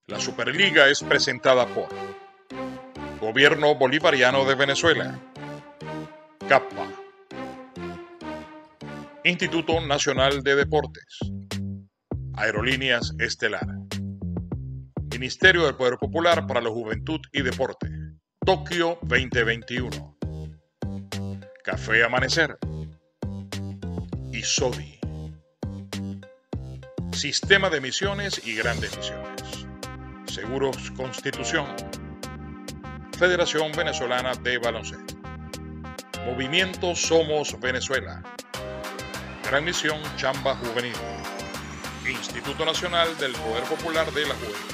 La Superliga es presentada por Gobierno Bolivariano de Venezuela, CAPA, Instituto Nacional de Deportes, Aerolíneas Estelar, Ministerio del Poder Popular para la Juventud y Deporte, Tokio 2021, Café Amanecer y Sodi, Sistema de Emisiones y Grandes Misiones, Seguros Constitución, Federación Venezolana de Baloncesto, Movimiento Somos Venezuela, Gran Misión Chamba Juvenil, Instituto Nacional del Poder Popular de la Juventud.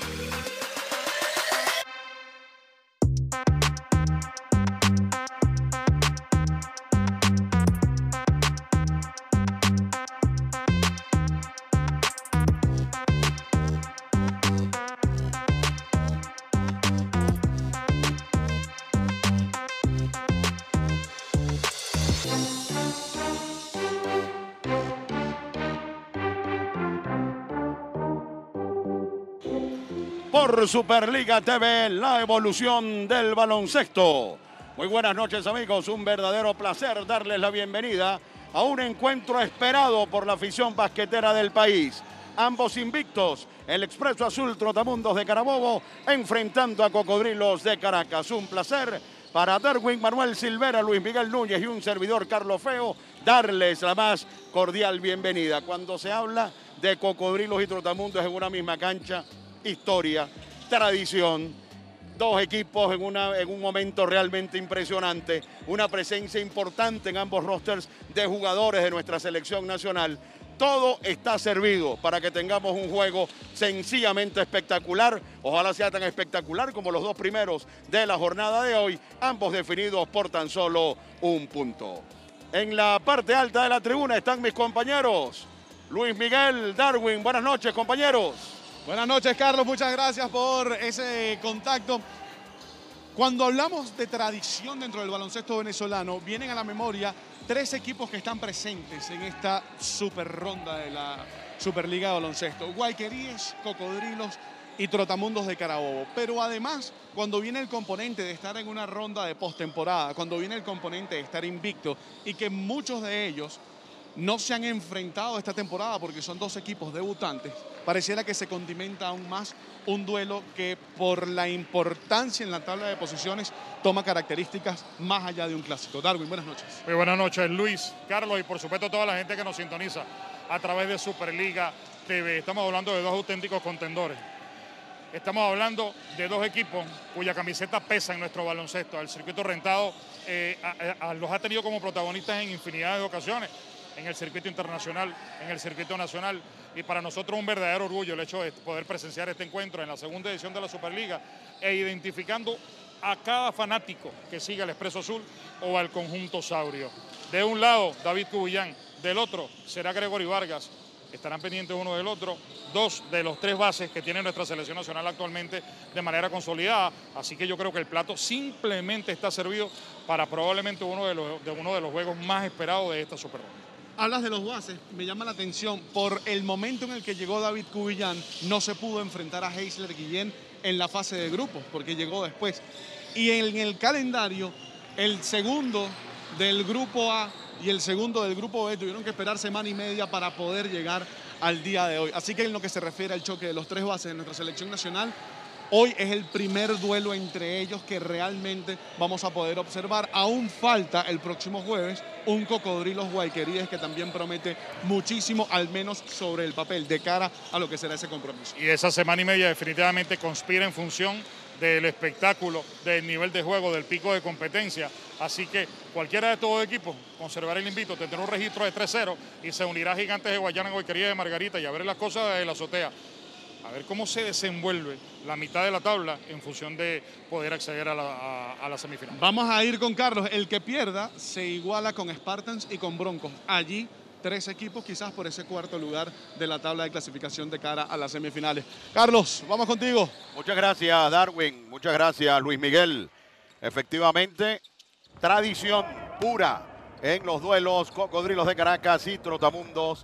Por Superliga TV, la evolución del baloncesto. Muy buenas noches, amigos, un verdadero placer darles la bienvenida a un encuentro esperado por la afición basquetera del país. Ambos invictos, el Expreso Azul Trotamundos de Carabobo enfrentando a Cocodrilos de Caracas. Un placer para Darwin Manuel Silvera, Luis Miguel Núñez y un servidor Carlos Feo darles la más cordial bienvenida. Cuando se habla de Cocodrilos y Trotamundos en una misma cancha, historia, tradición, dos equipos en un momento realmente impresionante, una presencia importante en ambos rosters de jugadores de nuestra selección nacional. Todo está servido para que tengamos un juego sencillamente espectacular. Ojalá sea tan espectacular como los dos primeros de la jornada de hoy, ambos definidos por tan solo un punto. En la parte alta de la tribuna están mis compañeros Luis Miguel, Darwin. Buenas noches, compañeros. Buenas noches, Carlos. Muchas gracias por ese contacto. Cuando hablamos de tradición dentro del baloncesto venezolano, vienen a la memoria tres equipos que están presentes en esta super ronda de la Superliga de Baloncesto: Guayqueríes, Cocodrilos y Trotamundos de Carabobo. Pero además, cuando viene el componente de estar en una ronda de postemporada, cuando viene el componente de estar invicto y que muchos de ellos no se han enfrentado esta temporada porque son dos equipos debutantes, pareciera que se condimenta aún más un duelo que por la importancia en la tabla de posiciones toma características más allá de un clásico. Darwin, buenas noches. Muy buenas noches, Luis, Carlos y por supuesto toda la gente que nos sintoniza a través de Superliga TV. Estamos hablando de dos auténticos contendores. Estamos hablando de dos equipos cuya camiseta pesa en nuestro baloncesto. El circuito rentado los ha tenido como protagonistas en infinidad de ocasiones, en el circuito internacional, en el circuito nacional, y para nosotros un verdadero orgullo el hecho de poder presenciar este encuentro en la segunda edición de la Superliga e identificando a cada fanático que siga el Expreso Azul o al conjunto saurio. De un lado, David Cubillán, del otro será Gregory Vargas. Estarán pendientes uno del otro, dos de los tres bases que tiene nuestra selección nacional actualmente de manera consolidada. Así que yo creo que el plato simplemente está servido para probablemente uno de los juegos más esperados de esta Superliga. Hablas de los bases, me llama la atención, por el momento en el que llegó David Cubillán, no se pudo enfrentar a Heisler Guillén en la fase de grupos, porque llegó después. Y en el calendario, el segundo del grupo A y el segundo del grupo B tuvieron que esperar semana y media para poder llegar al día de hoy. Así que en lo que se refiere al choque de los tres bases de nuestra selección nacional, hoy es el primer duelo entre ellos que realmente vamos a poder observar. Aún falta el próximo jueves un Cocodrilos Guayqueríes que también promete muchísimo, al menos sobre el papel, de cara a lo que será ese compromiso. Y esa semana y media definitivamente conspira en función del espectáculo, del nivel de juego, del pico de competencia. Así que cualquiera de estos dos equipos conservará el invito, tendrá un registro de 3-0 y se unirá a Gigantes de Guayana, Guayqueríes de Margarita, y a ver las cosas de la azotea. A ver cómo se desenvuelve la mitad de la tabla en función de poder acceder a la semifinal. Vamos a ir con Carlos. El que pierda se iguala con Spartans y con Broncos. Allí tres equipos quizás por ese cuarto lugar de la tabla de clasificación de cara a las semifinales. Carlos, vamos contigo. Muchas gracias, Darwin. Muchas gracias, Luis Miguel. Efectivamente, tradición pura en los duelos Cocodrilos de Caracas y Trotamundos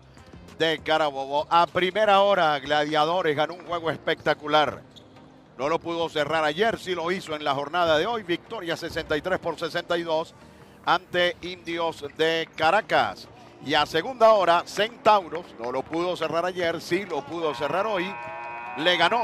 de Carabobo. A primera hora, Gladiadores ganó un juego espectacular. No lo pudo cerrar ayer, sí lo hizo en la jornada de hoy. Victoria 63-62 ante Indios de Caracas. Y a segunda hora, Centauros, no lo pudo cerrar ayer, sí lo pudo cerrar hoy. Le ganó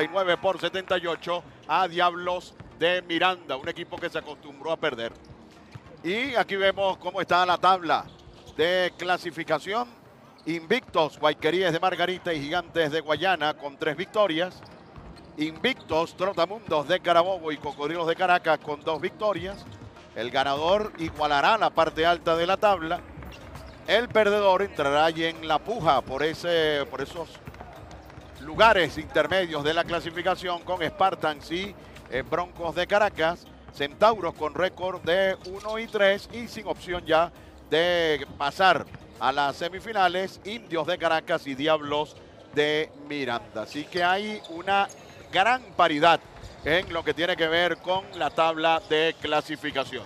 79-78 a Diablos de Miranda, un equipo que se acostumbró a perder. Y aquí vemos cómo está la tabla de clasificación. Invictos, Guayqueríes de Margarita y Gigantes de Guayana con 3 victorias. Invictos, Trotamundos de Carabobo y Cocodrilos de Caracas con 2 victorias. El ganador igualará la parte alta de la tabla. El perdedor entrará allí en la puja por esos lugares intermedios de la clasificación con Spartans y Broncos de Caracas. Centauros con récord de 1-3 y sin opción ya de pasar a las semifinales, Indios de Caracas y Diablos de Miranda. Así que hay una gran paridad en lo que tiene que ver con la tabla de clasificación.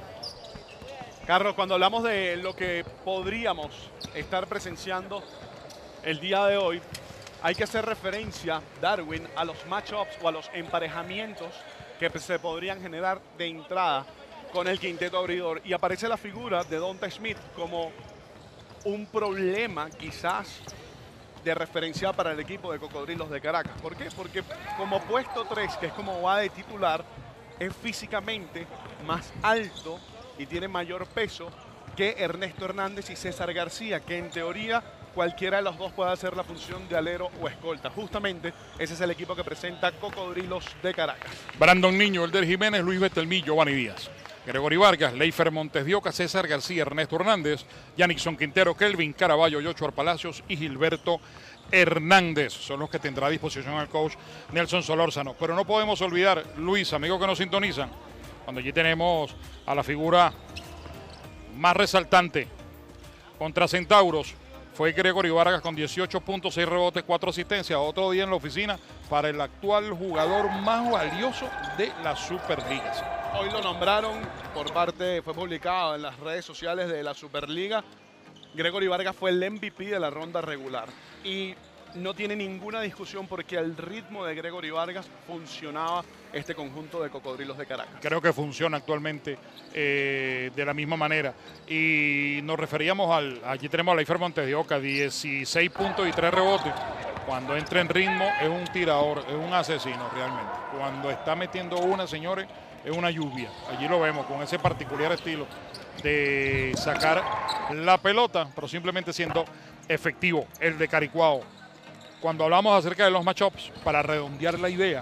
Carlos, cuando hablamos de lo que podríamos estar presenciando el día de hoy, hay que hacer referencia, Darwin, a los matchups o a los emparejamientos que se podrían generar de entrada con el quinteto abridor. Y aparece la figura de Donta Smith como un problema quizás de referencia para el equipo de Cocodrilos de Caracas. ¿Por qué? Porque como puesto 3, que es como va de titular, es físicamente más alto y tiene mayor peso que Ernesto Hernández y César García, que en teoría cualquiera de los dos puede hacer la función de alero o escolta. Justamente ese es el equipo que presenta Cocodrilos de Caracas. Brandon Niño, Elder Jiménez, Luis Betelmí, Giovanni Díaz. Gregory Vargas, Leifer Montes de Oca, César García, Ernesto Hernández, Yannickson Quintero, Kelvin Caraballo, Yochoar Palacios y Gilberto Hernández. Son los que tendrá a disposición el coach Nelson Solórzano. Pero no podemos olvidar, Luis, amigos que nos sintonizan, cuando allí tenemos a la figura más resaltante contra Centauros, fue Gregory Vargas con 18 puntos, 6 rebotes, 4 asistencias. Otro día en la oficina para el actual jugador más valioso de las Superligas. Hoy lo nombraron fue publicado en las redes sociales de la Superliga. Gregory Vargas fue el MVP de la ronda regular. Y no tiene ninguna discusión porque al ritmo de Gregory Vargas funcionaba este conjunto de Cocodrilos de Caracas. Creo que funciona actualmente de la misma manera. Y nos referíamos allí tenemos a Leifer Montes de Oca, 16 puntos y 3 rebotes. Cuando entra en ritmo es un tirador, es un asesino realmente. Cuando está metiendo una, señores, es una lluvia. Allí lo vemos con ese particular estilo de sacar la pelota, pero simplemente siendo efectivo, el de Caricuao. Cuando hablamos acerca de los matchups, para redondear la idea,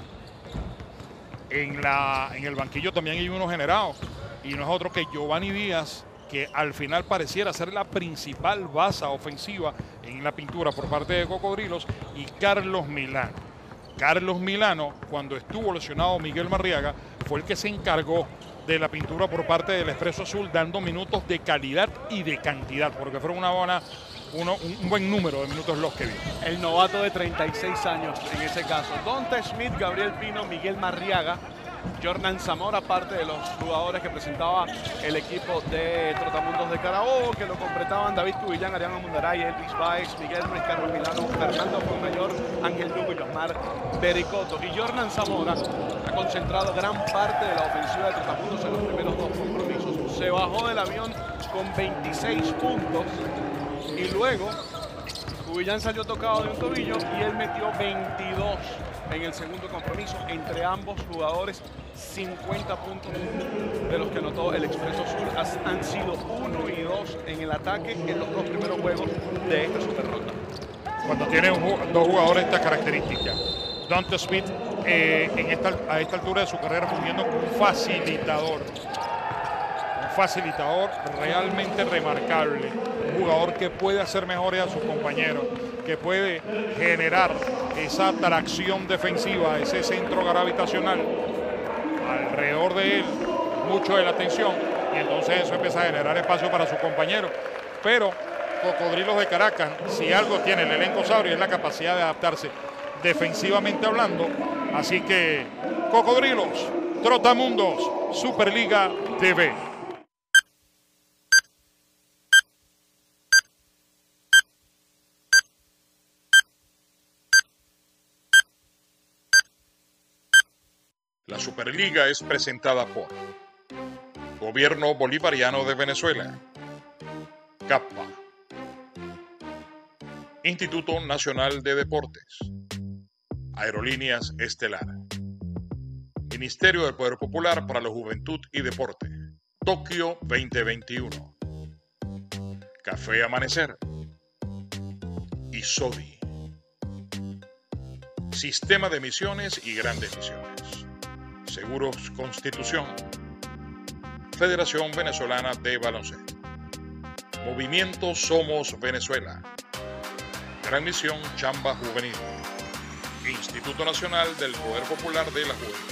en el banquillo también hay uno generado, y no es otro que Giovanni Díaz, que al final pareciera ser la principal baza ofensiva en la pintura por parte de Cocodrilos, y Carlos Milano. Carlos Milano, cuando estuvo lesionado Miguel Marriaga, fue el que se encargó de la pintura por parte del Expreso Azul, dando minutos de calidad y de cantidad, porque fueron un buen número de minutos los que vio. El novato de 36 años en ese caso. Donta Smith, Gabriel Pino, Miguel Marriaga, Jordan Zamora, parte de los jugadores que presentaba el equipo de Trotamundos de Carabobo, que lo completaban David Cubillán, Ariano Mundaray, Elvis Baez, Miguel Ruiz, Carlos Milano, Fernando Fonmayor, Ángel Lugo y Osmar Bericoto. Y Jordan Zamora ha concentrado gran parte de la ofensiva de Trotamundos en los primeros 2 compromisos. Se bajó del avión con 26 puntos y luego Cubillán salió tocado de un tobillo y él metió 22 en el segundo compromiso. Entre ambos jugadores, 50 puntos de los que anotó el Expreso Azul han sido 1 y 2 en el ataque en los 2 primeros juegos de esta super ronda. Cuando tiene dos jugadores de estas características, Donta Smith a esta altura de su carrera fungiendo como un facilitador realmente remarcable, un jugador que puede hacer mejores a sus compañeros, que puede generar esa atracción defensiva, ese centro gravitacional alrededor de él, mucho de la atención, y entonces eso empieza a generar espacio para sus compañeros. Pero Cocodrilos de Caracas, si algo tiene el elenco sabrio, es la capacidad de adaptarse defensivamente hablando. Así que Cocodrilos, Trotamundos, Superliga TV. La Superliga es presentada por Gobierno Bolivariano de Venezuela, CAPA, Instituto Nacional de Deportes, Aerolíneas Estelar, Ministerio del Poder Popular para la Juventud y Deporte, Tokio 2021, Café Amanecer y Sodi, Sistema de Emisiones y Grandes Emisiones, Seguros Constitución, Federación Venezolana de Baloncesto, Movimiento Somos Venezuela, Transmisión Chamba Juvenil, Instituto Nacional del Poder Popular de la Juventud.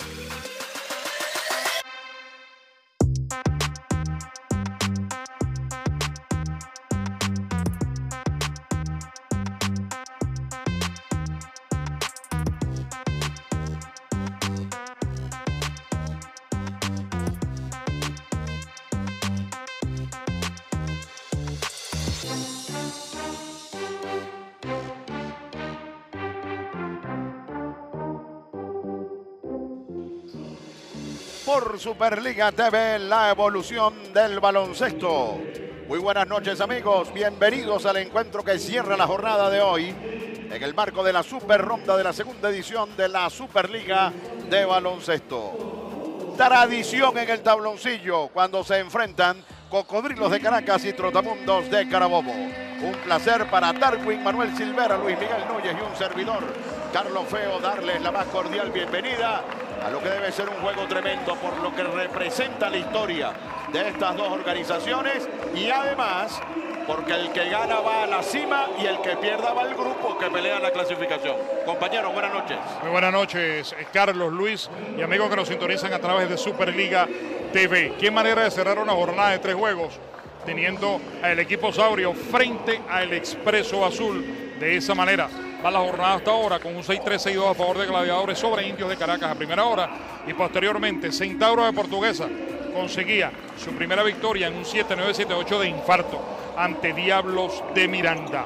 Por Superliga TV, la evolución del baloncesto. Muy buenas noches, amigos. Bienvenidos al encuentro que cierra la jornada de hoy en el marco de la Super Ronda de la segunda edición de la Superliga de baloncesto. Tradición en el tabloncillo cuando se enfrentan Cocodrilos de Caracas y Trotamundos de Carabobo. Un placer para Darwin, Manuel Silvera, Luis Miguel Núñez y un servidor, Carlos Feo, darles la más cordial bienvenida a lo que debe ser un juego tremendo por lo que representa la historia de estas dos organizaciones y además porque el que gana va a la cima y el que pierda va al grupo que pelea la clasificación. Compañeros, buenas noches. Muy buenas noches, Carlos, Luis y amigos que nos sintonizan a través de Superliga TV. Qué manera de cerrar una jornada de 3 juegos teniendo al equipo Saurio frente al Expreso Azul. De esa manera va la jornada hasta ahora con un 6-3-6-2 a favor de Gladiadores sobre Indios de Caracas a primera hora y posteriormente Centauro de Portuguesa conseguía su primera victoria en un 7-9-7-8 de infarto ante Diablos de Miranda.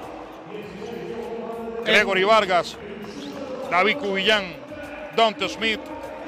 Gregory Vargas, David Cubillán, Dante Smith,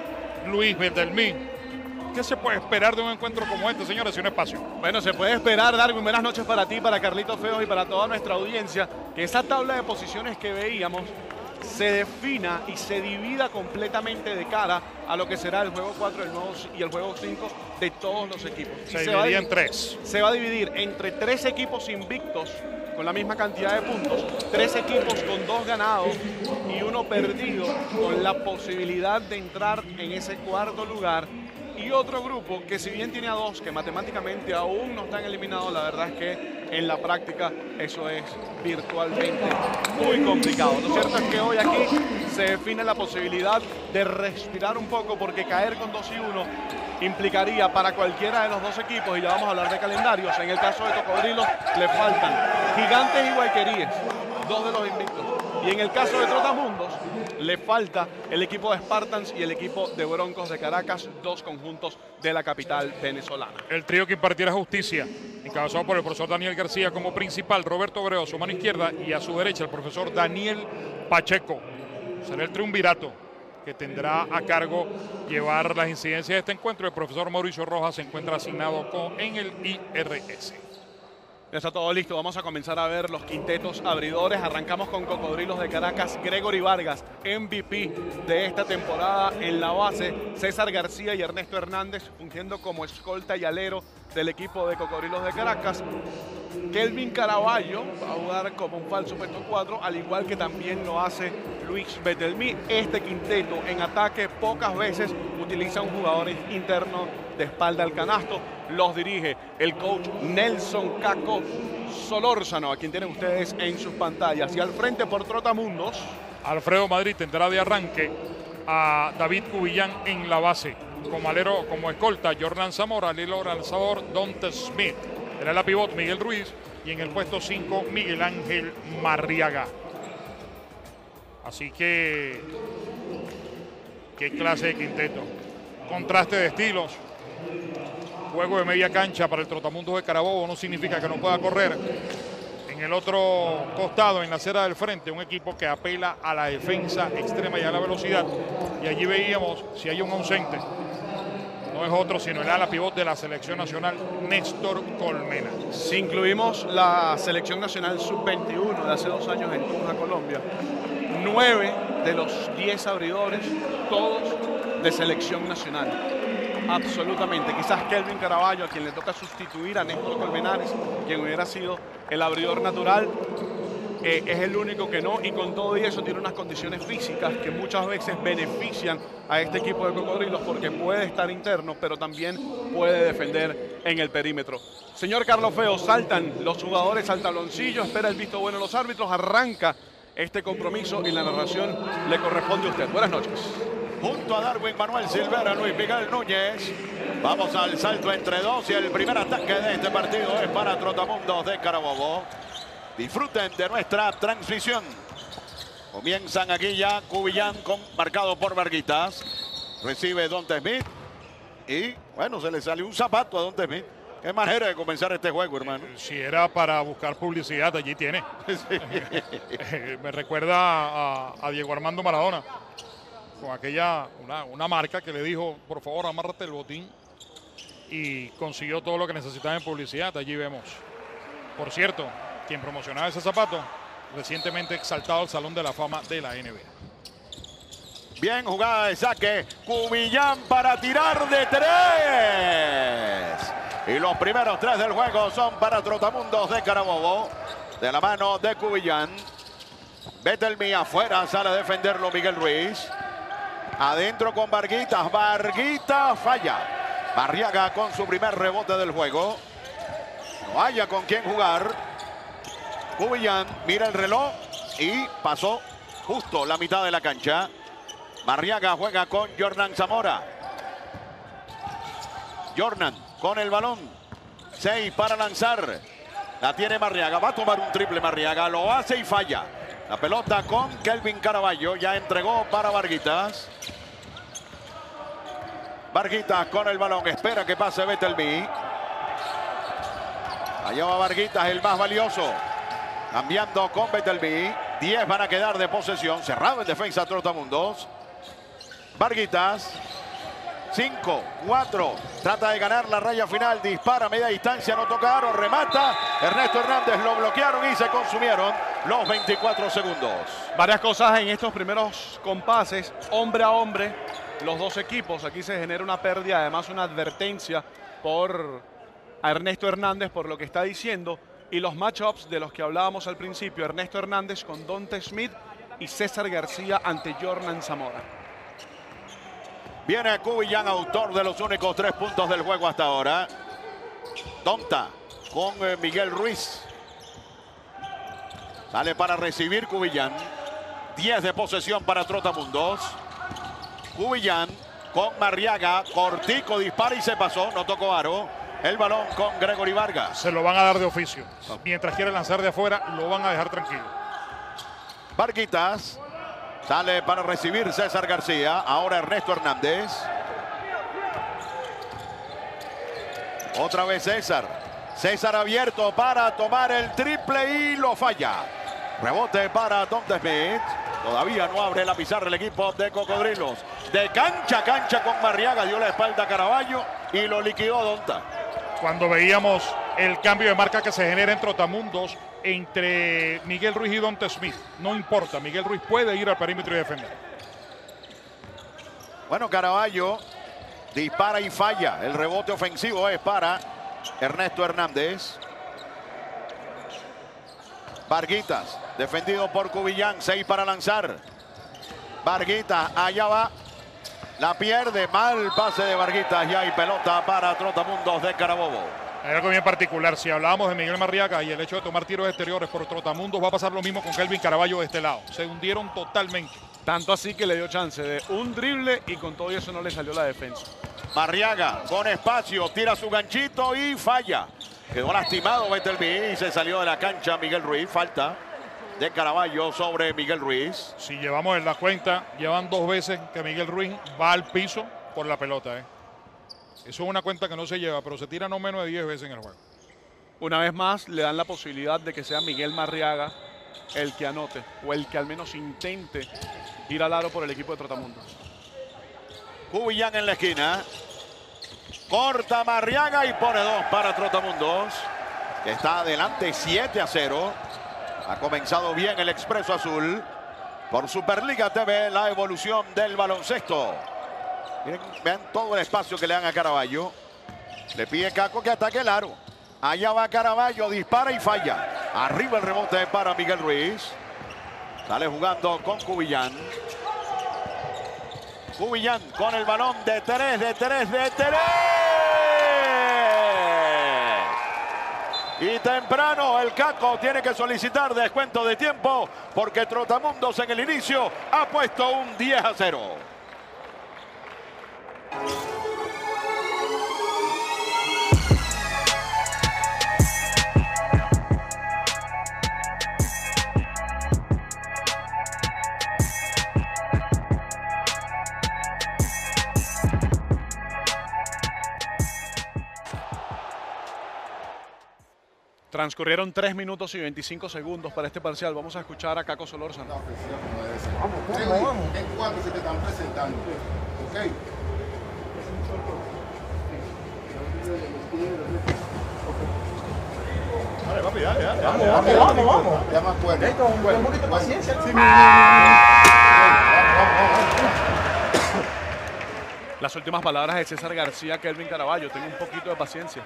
Luis Betelmí. ¿Qué se puede esperar de un encuentro como este, señores, y un espacio? Bueno, se puede esperar, Darwin, buenas noches para ti, para Carlitos Feos y para toda nuestra audiencia, que esa tabla de posiciones que veíamos se defina y se divida completamente de cara a lo que será el juego 4 y el juego 5 de todos los equipos. Se dividía en 3. Se va a dividir entre 3 equipos invictos con la misma cantidad de puntos, 3 equipos con 2 ganados y 1 perdido, con la posibilidad de entrar en ese cuarto lugar. Y otro grupo que si bien tiene a 2 que matemáticamente aún no están eliminados, la verdad es que en la práctica eso es virtualmente muy complicado. Lo cierto es que hoy aquí se define la posibilidad de respirar un poco porque caer con 2-1 implicaría para cualquiera de los 2 equipos, y ya vamos a hablar de calendarios, en el caso de Cocodrilos le faltan Gigantes y Guayqueríes, 2 de los invictos. Y en el caso de Trotamundos, le falta el equipo de Spartans y el equipo de Broncos de Caracas, 2 conjuntos de la capital venezolana. El trío que impartirá justicia, encabezado por el profesor Daniel García como principal, Roberto Obreo a su mano izquierda y a su derecha el profesor Daniel Pacheco. Será el triunvirato que tendrá a cargo llevar las incidencias de este encuentro. El profesor Mauricio Rojas se encuentra asignado en el IRS. Ya está todo listo, vamos a comenzar a ver los quintetos abridores. Arrancamos con Cocodrilos de Caracas, Gregory Vargas, MVP de esta temporada en la base. César García y Ernesto Hernández fungiendo como escolta y alero del equipo de Cocodrilos de Caracas. Kelvin Caraballo va a jugar como un falso puesto 4, al igual que también lo hace Luis Betelmí. Este quinteto en ataque pocas veces utiliza un jugador interno de espalda al canasto. Los dirige el coach Nelson Caco Solórzano, a quien tienen ustedes en sus pantallas. Y al frente por Trotamundos, Alfredo Madrid tendrá de arranque a David Cubillán en la base. Como alero, como escolta, Jordan Zamora, alero lanzador, Dante Smith. En la pivot, Miguel Ruiz. Y en el puesto 5, Miguel Ángel Marriaga. Así que, qué clase de quinteto. Contraste de estilos. Juego de media cancha para el Trotamundos de Carabobo no significa que no pueda correr. En el otro costado, en la acera del frente, un equipo que apela a la defensa extrema y a la velocidad. y allí veíamos si hay un ausente. No es otro sino el ala pivot de la selección nacional, Néstor Colmena. Si incluimos la selección nacional sub-21 de hace 2 años en Tunja, Colombia, 9 de los 10 abridores, todos de selección nacional. Absolutamente. Quizás Kelvin Caraballo, a quien le toca sustituir a Néstor Colmenares, quien hubiera sido el abridor natural, es el único que no, y con todo y eso tiene unas condiciones físicas que muchas veces benefician a este equipo de Cocodrilos, porque puede estar interno, pero también puede defender en el perímetro. Señor Carlos Feo, saltan los jugadores al tabloncillo, espera el visto bueno de los árbitros, arranca este compromiso y la narración le corresponde a usted. Buenas noches. Junto a Darwin Manuel Silvera, Luis Miguel Núñez. Vamos al salto entre dos y el primer ataque de este partido es para Trotamundos de Carabobo. Disfruten de nuestra transmisión. Comienzan aquí ya Cubillán, marcado por Varguitas. Recibe Donte Smith. Y bueno, se le salió un zapato a Donte Smith. Qué manera de comenzar este juego, hermano. Si era para buscar publicidad, allí tiene. Sí. Me recuerda a Diego Armando Maradona, con aquella, una marca que le dijo, por favor, amárrate el botín. Y consiguió todo lo que necesitaba en publicidad. Allí vemos. Por cierto, quien promocionaba ese zapato, recientemente exaltado al Salón de la Fama de la NBA. Bien jugada de saque. Cubillán para tirar de 3. Y los primeros 3 del juego son para Trotamundos de Carabobo. De la mano de Cubillán. Betelmi afuera, sale a defenderlo Miguel Ruiz. Adentro con Varguitas. Varguitas falla. Barriaga con su primer rebote del juego. No haya con quién jugar. Cubillán mira el reloj y pasó justo la mitad de la cancha. Barriaga juega con Jordan Zamora. Jordan con el balón. 6 para lanzar. La tiene Barriaga. Va a tomar un triple Barriaga. Lo hace y falla. La pelota con Kelvin Caraballo. Ya entregó para Varguitas. Varguitas con el balón. Espera que pase Betelmi. Allá va Varguitas, el más valioso. Cambiando con Betelmi. 10 van a quedar de posesión. Cerrado en defensa Trotamundos. Varguitas. 5, 4. Trata de ganar la raya final. Dispara a media distancia. No toca aro. Remata. Ernesto Hernández lo bloquearon y se consumieron los 24 segundos. Varias cosas en estos primeros compases. Hombre a hombre. Los dos equipos. Aquí se genera una pérdida. Además una advertencia por a Ernesto Hernández por lo que está diciendo. Y los matchups de los que hablábamos al principio. Ernesto Hernández con Donte Smith y César García ante Jordan Zamora. Viene Cubillán, autor de los únicos 3 puntos del juego hasta ahora. Donta con Miguel Ruiz. Sale para recibir Cubillán. 10 de posesión para Trotamundos. Cubillán con Marriaga. Cortico, dispara y se pasó. No tocó aro. El balón con Gregory Vargas. Se lo van a dar de oficio. Mientras quiere lanzar de afuera, lo van a dejar tranquilo. Varguitas. Sale para recibir César García. Ahora Ernesto Hernández. Otra vez César. César abierto para tomar el triple y lo falla. Rebote para Donte Smith. Todavía no abre la pizarra el equipo de Cocodrilos. De cancha a cancha con Barriaga. Dio la espalda a Caraballo y lo liquidó Donta. Cuando veíamos el cambio de marca que se genera en Trotamundos entre Miguel Ruiz y Donte Smith. No importa, Miguel Ruiz puede ir al perímetro y defender. Bueno, Caraballo dispara y falla. El rebote ofensivo es para Ernesto Hernández. Varguitas, defendido por Cubillán. 6 para lanzar. Varguitas, allá va. La pierde, mal pase de Varguitas. Ya hay pelota para Trotamundos de Carabobo. Hay algo bien particular. Si hablábamos de Miguel Marriaga y el hecho de tomar tiros exteriores por Trotamundos, va a pasar lo mismo con Kelvin Caraballo de este lado. Se hundieron totalmente. Tanto así que le dio chance de un drible y con todo eso no le salió la defensa. Marriaga con espacio, tira su ganchito y falla. Quedó lastimado Betelmi y se salió de la cancha Miguel Ruiz. Falta de Caraballo sobre Miguel Ruiz. Si llevamos en la cuenta, llevan 2 veces que Miguel Ruiz va al piso por la pelota. Eso es una cuenta que no se lleva, pero se tira no menos de 10 veces en el juego. Una vez más le dan la posibilidad de que sea Miguel Marriaga el que anote o el que al menos intente ir al aro por el equipo de Trotamundos. Cubillán en la esquina. Corta Marriaga y pone 2 para Trotamundos, que está adelante 7-0. Ha comenzado bien el Expreso Azul. Por Superliga TV, la evolución del baloncesto. Miren, vean todo el espacio que le dan a Caraballo. Le pide Caco que ataque el aro. Allá va Caraballo, dispara y falla. Arriba el rebote para Miguel Ruiz. Sale jugando con Cubillán. Cubillán con el balón de 3, de 3, de 3. Y temprano el Caco tiene que solicitar descuento de tiempo porque Trotamundos en el inicio ha puesto un 10-0. Transcurrieron 3 minutos y 25 segundos para este parcial. Vamos a escuchar a Caco Solórzano. Vamos. En cuanto se te están presentando. Ok. Vale, papi, dale. Vamos. Ya me acuerdo. Un poquito de paciencia. Las últimas palabras de César García, Kelvin Caraballo. Tengo un poquito de paciencia.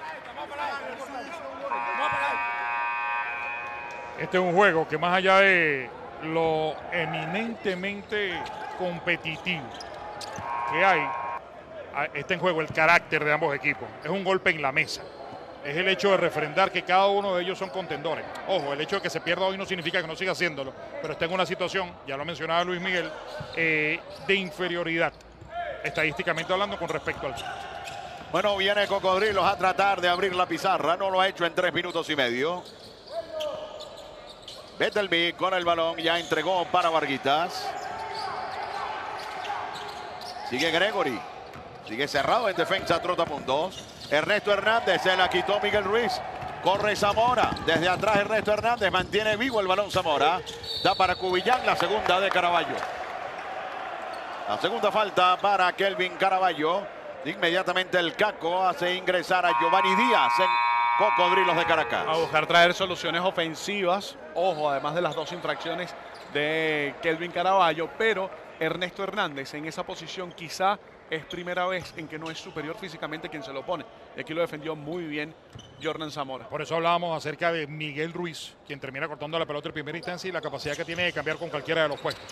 Este es un juego que más allá de lo eminentemente competitivo que hay, está en juego el carácter de ambos equipos. Es un golpe en la mesa. Es el hecho de refrendar que cada uno de ellos son contendores. Ojo, el hecho de que se pierda hoy no significa que no siga haciéndolo, pero está en una situación, ya lo mencionaba Luis Miguel, de inferioridad, estadísticamente hablando, con respecto al... Bueno, viene Cocodrilos a tratar de abrir la pizarra. No lo ha hecho en 3 minutos y medio. Bettelby con el balón, ya entregó para Varguitas. Sigue Gregory. Sigue cerrado en defensa Trotamundos. Ernesto Hernández, se la quitó Miguel Ruiz. Corre Zamora. Desde atrás Ernesto Hernández, mantiene vivo el balón Zamora. Da para Cubillán, la segunda de Caraballo. La segunda falta para Kelvin Caraballo. Inmediatamente el Caco hace ingresar a Giovanni Díaz en Cocodrilos de Caracas. A buscar traer soluciones ofensivas. Ojo, además de las 2 infracciones de Kelvin Caraballo. Pero Ernesto Hernández en esa posición quizá es primera vez en que no es superior físicamente quien se lo pone. Y aquí lo defendió muy bien Jordan Zamora. Por eso hablábamos acerca de Miguel Ruiz, quien termina cortando la pelota en primera instancia y la capacidad que tiene de cambiar con cualquiera de los puestos.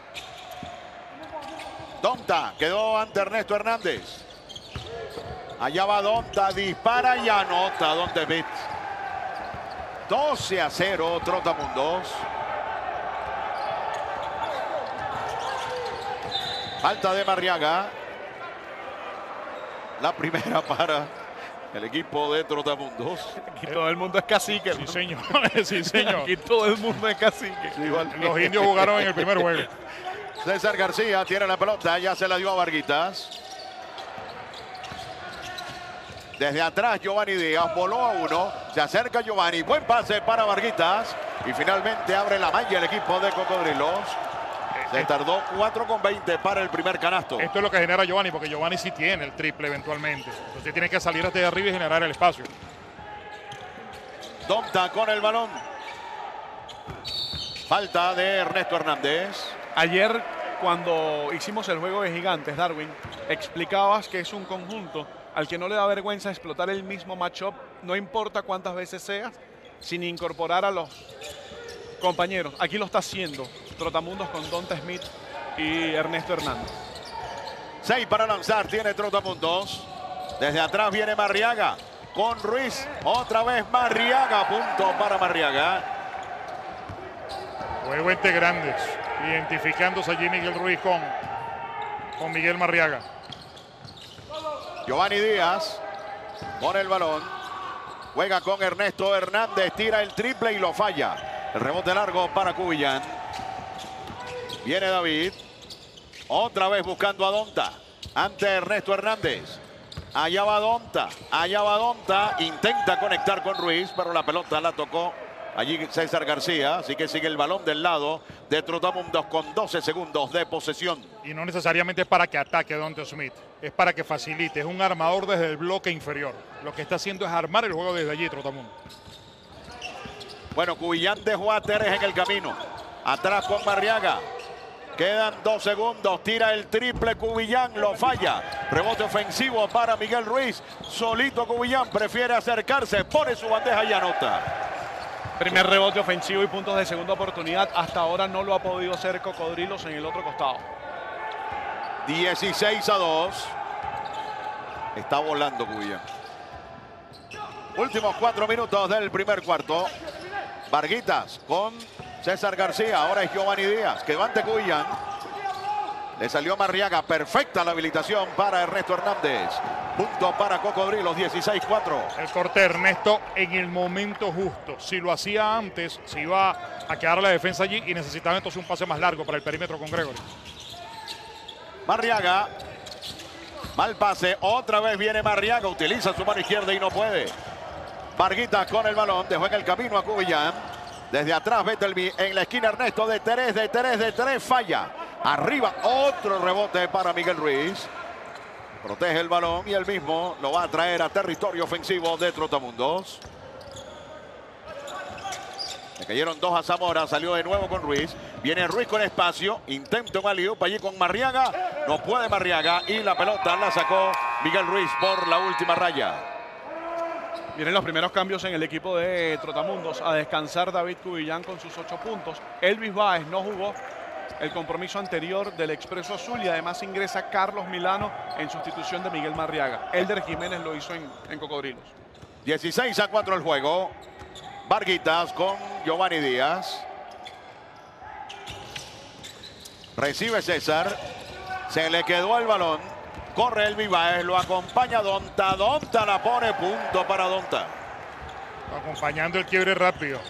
Donta quedó ante Ernesto Hernández. Allá va Donta, dispara y anota Don Smith. 12-0 Trotamundos. Falta de Marriaga. La primera para el equipo de Trotamundos. Aquí todo el mundo es cacique. Sí, señor. Sí, señor. Aquí todo el mundo es cacique. Los indios jugaron en el primer juego. César García tiene la pelota, ya se la dio a Varguitas. Desde atrás Giovanni Díaz, voló a 1, se acerca Giovanni, buen pase para Varguitas y finalmente abre la malla el equipo de Cocodrilos. Se tardó 4,20 para el primer canasto. Esto es lo que genera Giovanni, porque Giovanni sí tiene el triple eventualmente. Entonces tiene que salir hasta de arriba y generar el espacio. Donta con el balón. Falta de Ernesto Hernández. Ayer, cuando hicimos el juego de gigantes, Darwin, explicabas que es un conjunto al que no le da vergüenza explotar el mismo matchup, no importa cuántas veces sea, sin incorporar a los compañeros. Aquí lo está haciendo Trotamundos con Donta Smith y Ernesto Hernández. 6 para lanzar tiene Trotamundos. Desde atrás viene Marriaga con Ruiz. Otra vez Marriaga, punto para Marriaga. Juego entre grandes, identificándose allí Miguel Ruiz con Miguel Marriaga. Giovanni Díaz pone el balón. Juega con Ernesto Hernández, tira el triple y lo falla. El rebote largo para Cubillán. Viene David. Otra vez buscando a Donta. Ante Ernesto Hernández. Allá va Donta. Allá va Donta. Intenta conectar con Ruiz, pero la pelota la tocó allí César García, así que sigue el balón del lado de Trotamundos con 12 segundos de posesión. Y no necesariamente es para que ataque Donte Smith, es para que facilite, es un armador desde el bloque inferior. Lo que está haciendo es armar el juego desde allí, Trotamundos. Bueno, Cubillán dejó a Teres en el camino. Atrás con Marriaga. Quedan 2 segundos. Tira el triple Cubillán. Lo falla. Rebote ofensivo para Miguel Ruiz. Solito Cubillán. Prefiere acercarse. Pone su bandeja y anota. Primer rebote ofensivo y puntos de segunda oportunidad. Hasta ahora no lo ha podido hacer Cocodrilos en el otro costado. 16-2. Está volando Cubillán. Últimos 4 minutos del primer cuarto. Varguitas con César García. Ahora es Giovanni Díaz. Que va ante Cubillán. Le salió Marriaga. Perfecta la habilitación para Ernesto Hernández. Punto para Cocodrilos. 16-4. El corte Ernesto en el momento justo. Si lo hacía antes, se iba a quedar la defensa allí y necesitaba entonces un pase más largo para el perímetro con Gregory. Marriaga. Mal pase. Otra vez viene Marriaga. Utiliza su mano izquierda y no puede. Varguitas con el balón, dejó en el camino a Cubillán. Desde atrás Bettelby en la esquina Ernesto de Teres, falla. Arriba, otro rebote para Miguel Ruiz. Protege el balón y él mismo lo va a traer a territorio ofensivo de Trotamundos. Le cayeron 2 a Zamora, salió de nuevo con Ruiz. Viene Ruiz con espacio, intenta un alley-oop allí con Marriaga. No puede Marriaga y la pelota la sacó Miguel Ruiz por la última raya. Vienen los primeros cambios en el equipo de Trotamundos. A descansar David Cubillán con sus 8 puntos. Elvis Báez no jugó el compromiso anterior del Expreso Azul y además ingresa Carlos Milano en sustitución de Miguel Marriaga. Elder Jiménez lo hizo en Cocodrilos. 16-4 el juego. Varguitas con Giovanni Díaz. Recibe César. Se le quedó el balón. Corre el Vivaez, lo acompaña Donta. Donta la pone, punto para Donta. Acompañando el quiebre rápido.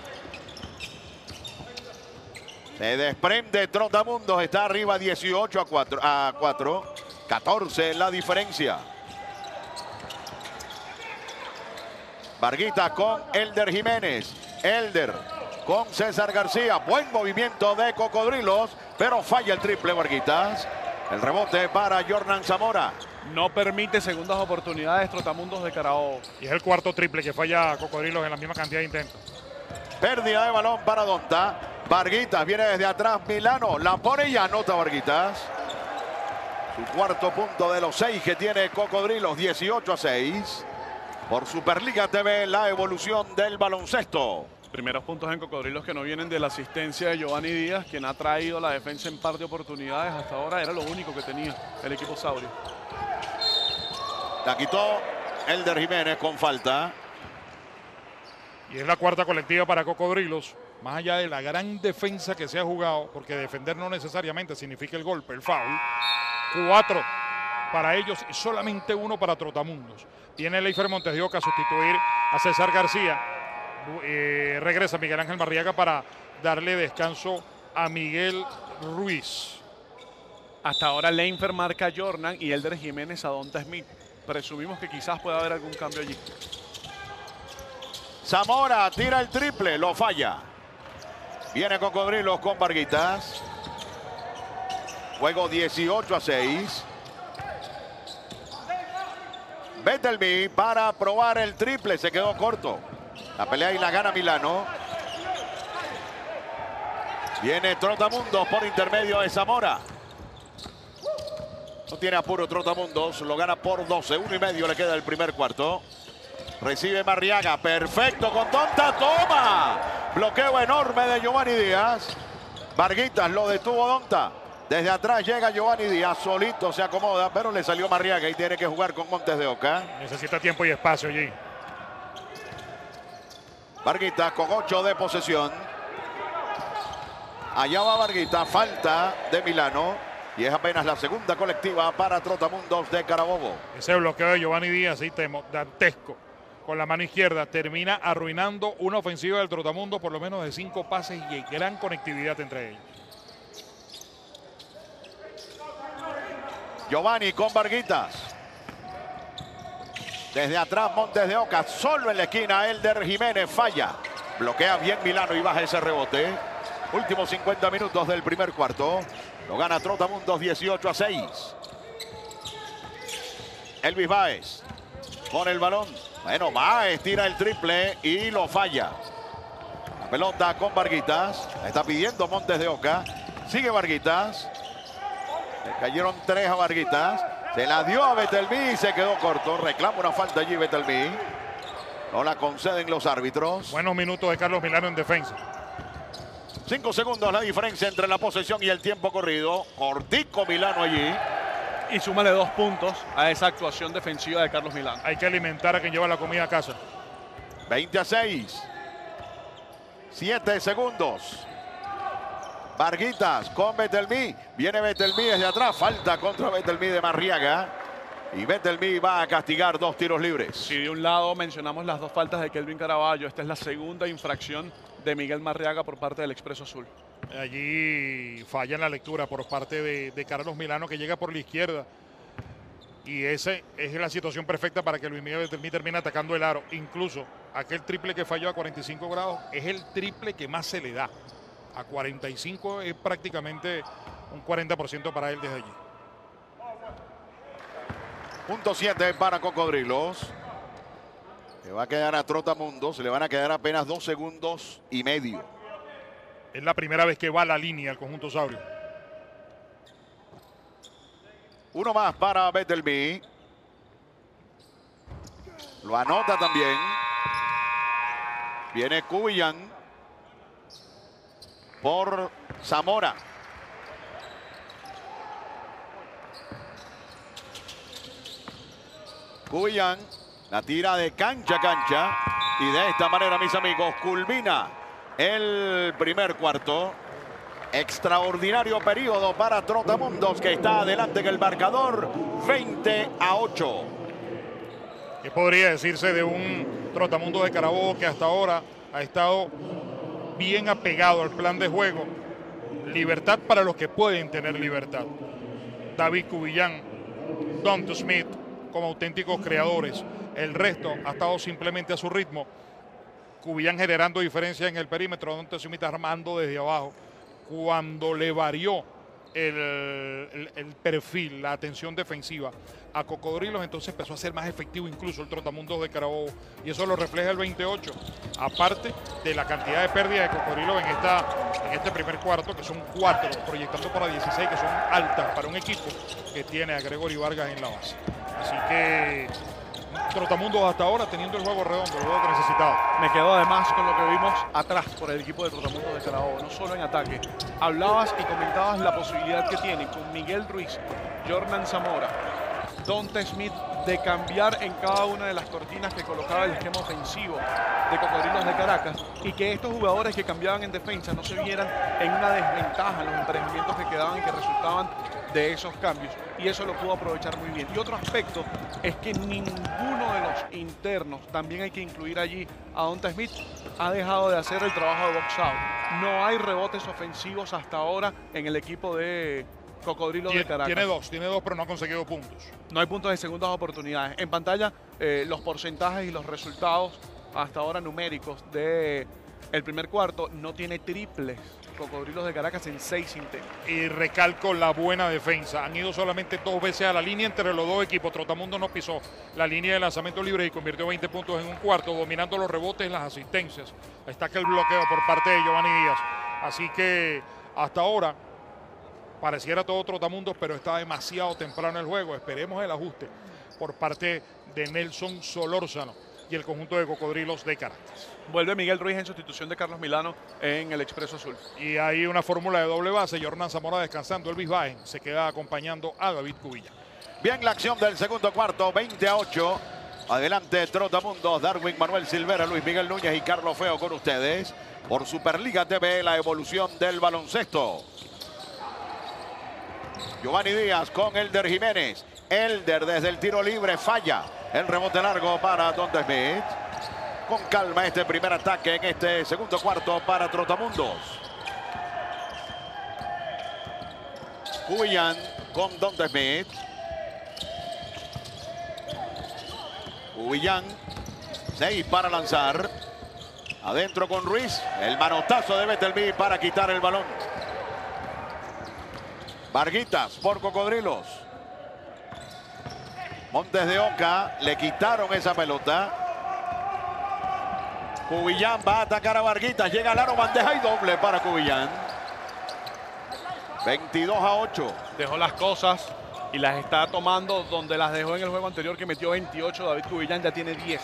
Se desprende Trotamundos, está arriba 18-4. 14 la diferencia. Varguitas con Elder Jiménez. Elder con César García. Buen movimiento de Cocodrilos, pero falla el triple Varguitas. El rebote para Jornan Zamora. No permite segundas oportunidades Trotamundos de Carabobo. Y es el cuarto triple que falla Cocodrilos en la misma cantidad de intentos. Pérdida de balón para Donta. Varguitas viene desde atrás. Milano la pone y anota Varguitas. Su cuarto punto de los 6 que tiene Cocodrilos. 18-6. Por Superliga TV, la evolución del baloncesto. Primeros puntos en Cocodrilos que no vienen de la asistencia de Giovanni Díaz, quien ha traído la defensa en par de oportunidades. Hasta ahora era lo único que tenía el equipo saurio. La quitó Elder Jiménez con falta. Y es la cuarta colectiva para Cocodrilos. Más allá de la gran defensa que se ha jugado, porque defender no necesariamente significa el golpe, el foul. 4 para ellos y solamente 1 para Trotamundos. Tiene Leifer Montes de Oca a sustituir a César García. Regresa Miguel Ángel Marriaga para darle descanso a Miguel Ruiz. Hasta ahora Leinfer marca a Jordan y Elder Jiménez a Donta Smith. Presumimos que quizás pueda haber algún cambio allí. Zamora tira el triple, lo falla. Viene Cocodrilos con Varguitas. Juego 18-6. Bettelby para probar el triple, se quedó corto. La pelea y la gana Milano. Viene Trotamundos por intermedio de Zamora. No tiene apuro Trotamundos, lo gana por 12. 1,5 le queda el primer cuarto. Recibe Marriaga, perfecto con Donta, toma. Bloqueo enorme de Giovanni Díaz. Varguitas lo detuvo Donta. Desde atrás llega Giovanni Díaz, solito se acomoda, pero le salió Marriaga y tiene que jugar con Montes de Oca. Necesita tiempo y espacio allí. Varguitas con 8 de posesión. Allá va Varguitas, falta de Milano. Y es apenas la segunda colectiva para Trotamundos de Carabobo. Ese bloqueo de Giovanni Díaz, sí, dantesco. Con la mano izquierda termina arruinando una ofensiva del Trotamundos por lo menos de 5 pases y gran conectividad entre ellos. Giovanni con Varguitas. Desde atrás Montes de Oca, solo en la esquina Elder Jiménez falla. Bloquea bien Milano y baja ese rebote. Últimos 50 minutos del primer cuarto. Lo gana Trotamundos 18-6. Elvis Báez con el balón. Bueno, Báez tira el triple y lo falla. La pelota con Varguitas. La está pidiendo Montes de Oca. Sigue Varguitas. Le cayeron 3 a Varguitas. Se la dio a Betelmi y se quedó corto. Reclama una falta allí Betelmi. No la conceden los árbitros. Buenos minutos de Carlos Milano en defensa. 5 segundos la diferencia entre la posesión y el tiempo corrido. Cortico Milano allí. Y súmale 2 puntos a esa actuación defensiva de Carlos Milano. Hay que alimentar a quien lleva la comida a casa. 20-6. 7 segundos. Varguitas con Betelmi. Viene Betelmi desde atrás. Falta contra Betelmi de Marriaga. Y Betelmi va a castigar 2 tiros libres. Si de un lado mencionamos las 2 faltas de Kelvin Caraballo, esta es la segunda infracción de Miguel Marriaga por parte del Expreso Azul. Allí falla en la lectura por parte de Carlos Milano, que llega por la izquierda. Y esa es la situación perfecta para que Luis Miguel Betelmi termine atacando el aro. Incluso aquel triple que falló a 45 grados es el triple que más se le da. A 45 es prácticamente un 40% para él desde allí. Punto 7 para Cocodrilos. Le va a quedar a Trotamundos. Le van a quedar apenas 2 segundos y medio. Es la primera vez que va a la línea el conjunto saurio. Uno más para Betelmi. Lo anota también. Viene Cubillan por Zamora. Cubillan la tira de cancha a cancha. Y de esta manera, mis amigos, culmina el primer cuarto. Extraordinario periodo para Trotamundos, que está adelante en el marcador 20-8. ¿Qué podría decirse de un Trotamundos de Carabobo que hasta ahora ha estado bien apegado al plan de juego? Libertad para los que pueden tener libertad. David Cubillan, Donta Smith como auténticos creadores. El resto ha estado simplemente a su ritmo. Cubillan generando diferencia en el perímetro, Donta Smith armando desde abajo. Cuando le varió el perfil, la atención defensiva a Cocodrilos, entonces empezó a ser más efectivo incluso el Trotamundos de Carabobo, y eso lo refleja el 28, aparte de la cantidad de pérdidas de Cocodrilos en este primer cuarto, que son 4, proyectando para 16, que son altas para un equipo que tiene a Gregory Vargas en la base. Así que Trotamundos hasta ahora teniendo el juego redondo, el juego que necesitaba. Me quedo además con lo que vimos atrás por el equipo de Trotamundos de Carabobo, no solo en ataque. Hablabas y comentabas la posibilidad que tiene con Miguel Ruiz, Jordan Zamora, Donta Smith, de cambiar en cada una de las cortinas que colocaba el esquema ofensivo de Cocodrilos de Caracas, y que estos jugadores que cambiaban en defensa no se vieran en una desventaja en los emparejamientos que quedaban y que resultaban de esos cambios, y eso lo pudo aprovechar muy bien. Y otro aspecto es que ninguno de los internos, también hay que incluir allí a Donta Smith, ha dejado de hacer el trabajo de box out. No hay rebotes ofensivos hasta ahora en el equipo de Cocodrilos de Caracas. Tiene dos, pero no ha conseguido puntos. No hay puntos de segundas oportunidades. En pantalla, los porcentajes y los resultados hasta ahora numéricos de el primer cuarto. No tiene triples Cocodrilos de Caracas en 6 intentos. Y recalco la buena defensa. Han ido solamente 2 veces a la línea entre los dos equipos. Trotamundos no pisó la línea de lanzamiento libre y convirtió 20 puntos en un cuarto, dominando los rebotes y las asistencias. Ahí está que el bloqueo por parte de Giovanni Díaz. Así que hasta ahora pareciera todo Trotamundos, pero está demasiado temprano el juego. Esperemos el ajuste por parte de Nelson Solórzano y el conjunto de Cocodrilos de Caracas. Vuelve Miguel Ruiz en sustitución de Carlos Milano en el Expreso Azul. Y hay una fórmula de doble base. Jordan Zamora descansando. Elvis Báez se queda acompañando a David Cubillan. Bien, la acción del segundo cuarto, 20-8. Adelante Trotamundos, Darwin Manuel Silvera, Luis Miguel Núñez y Carlos Feo con ustedes por Superliga TV, la evolución del baloncesto. Giovanni Díaz con Elder Jiménez. Elder desde el tiro libre falla. El rebote largo para Donta Smith. Con calma este primer ataque en este segundo cuarto para Trotamundos. Cubillan con Donta Smith. Cubillan, 6 para lanzar. Adentro con Ruiz. El manotazo de Betelmi para quitar el balón. Varguitas por Cocodrilos. Montes de Oca. Le quitaron esa pelota. Cubillán va a atacar a Varguitas. Llega al aro, bandeja y doble para Cubillán. 22-8. Dejó las cosas y las está tomando donde las dejó en el juego anterior, que metió 28. David Cubillán ya tiene 10.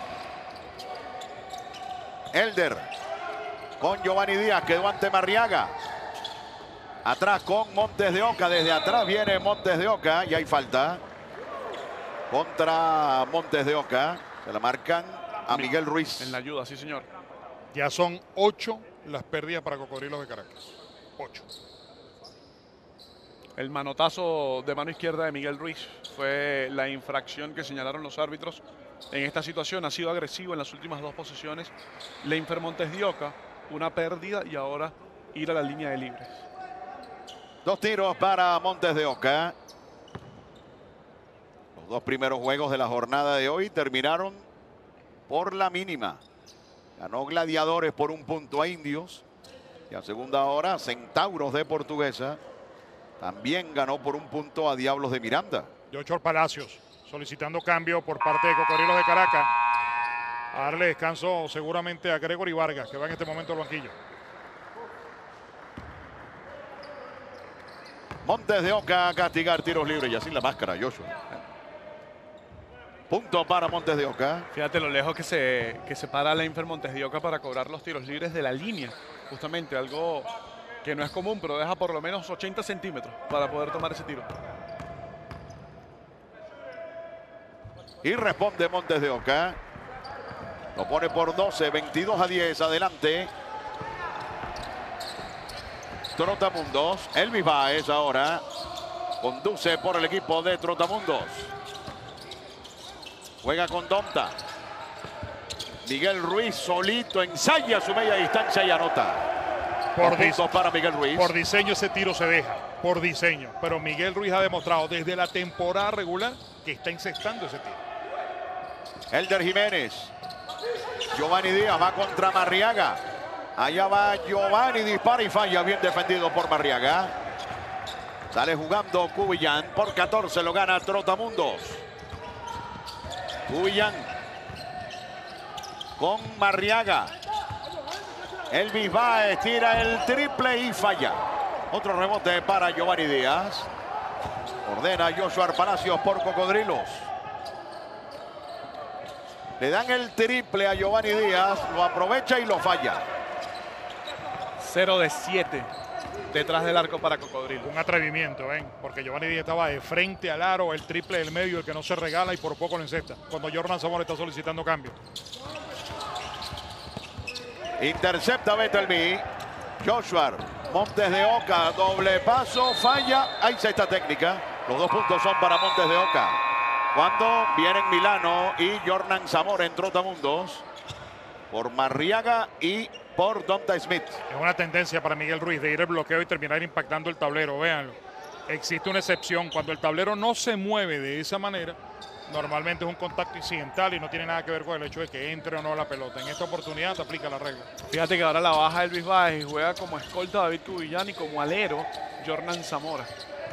Elder con Giovanni Díaz, quedó ante Marriaga. Atrás con Montes de Oca. Desde atrás viene Montes de Oca y hay falta contra Montes de Oca. Se la marcan a Miguel Ruiz. En la ayuda, sí señor. Ya son 8 las pérdidas para Cocodrilos de Caracas. 8. El manotazo de mano izquierda de Miguel Ruiz fue la infracción que señalaron los árbitros en esta situación. Ha sido agresivo en las últimas 2 posiciones. Leinfer Montes de Oca, una pérdida y ahora ir a la línea de libres. 2 tiros para Montes de Oca. Los 2 primeros juegos de la jornada de hoy terminaron por la mínima. Ganó Gladiadores por 1 punto a Indios. Y a segunda hora, Centauros de Portuguesa también ganó por 1 punto a Diablos de Miranda. Yochor Palacios solicitando cambio por parte de Cocodrilos de Caracas. A darle descanso seguramente a Gregory Vargas, que va en este momento al banquillo. Montes de Oca a castigar tiros libres y así la máscara, Joshua. Punto para Montes de Oca. Fíjate lo lejos que se para Leinfer Montes de Oca para cobrar los tiros libres de la línea. Justamente algo que no es común, pero deja por lo menos 80 centímetros para poder tomar ese tiro. Y responde Montes de Oca. Lo pone por 12, 22-10, adelante. Trotamundos. Elvis Baez ahora conduce por el equipo de Trotamundos. Juega con Donta. Miguel Ruiz solito ensaya su media distancia y anota. Puntos para Miguel Ruiz. Por diseño ese tiro se deja, por diseño. Pero Miguel Ruiz ha demostrado desde la temporada regular que está encestando ese tiro. Elder Jiménez. Giovanni Díaz va contra Marriaga. Allá va Giovanni, dispara y falla. Bien defendido por Marriaga. Sale jugando Cubillán. Por 14 lo gana Trotamundos. Cubillán con Marriaga. Elvis Baez tira el triple y falla. Otro rebote para Giovanni Díaz. Ordena Joshua Palacios por Cocodrilos. Le dan el triple a Giovanni Díaz. Lo aprovecha y lo falla. 0 de 7 detrás del arco para Cocodrilos. Un atrevimiento, ¿ven? Porque Giovanni Díaz estaba de frente al aro, el triple del medio, el que no se regala y por poco lo encesta. Cuando Jordan Zamora está solicitando cambio. Intercepta Betelmi. Joshua Montes de Oca, doble paso, falla. Hay cesta técnica. Los 2 puntos son para Montes de Oca. Cuando vienen Milano y Jordan Zamora en Trotamundos. Por Marriaga y por Donta Smith. Es una tendencia para Miguel Ruiz de ir al bloqueo y terminar impactando el tablero. Véanlo. Existe una excepción. Cuando el tablero no se mueve de esa manera, normalmente es un contacto incidental y no tiene nada que ver con el hecho de que entre o no la pelota. En esta oportunidad aplica la regla. Fíjate que ahora la baja Elvis Baez y juega como escolta David Cubillán y como alero Jordan Zamora.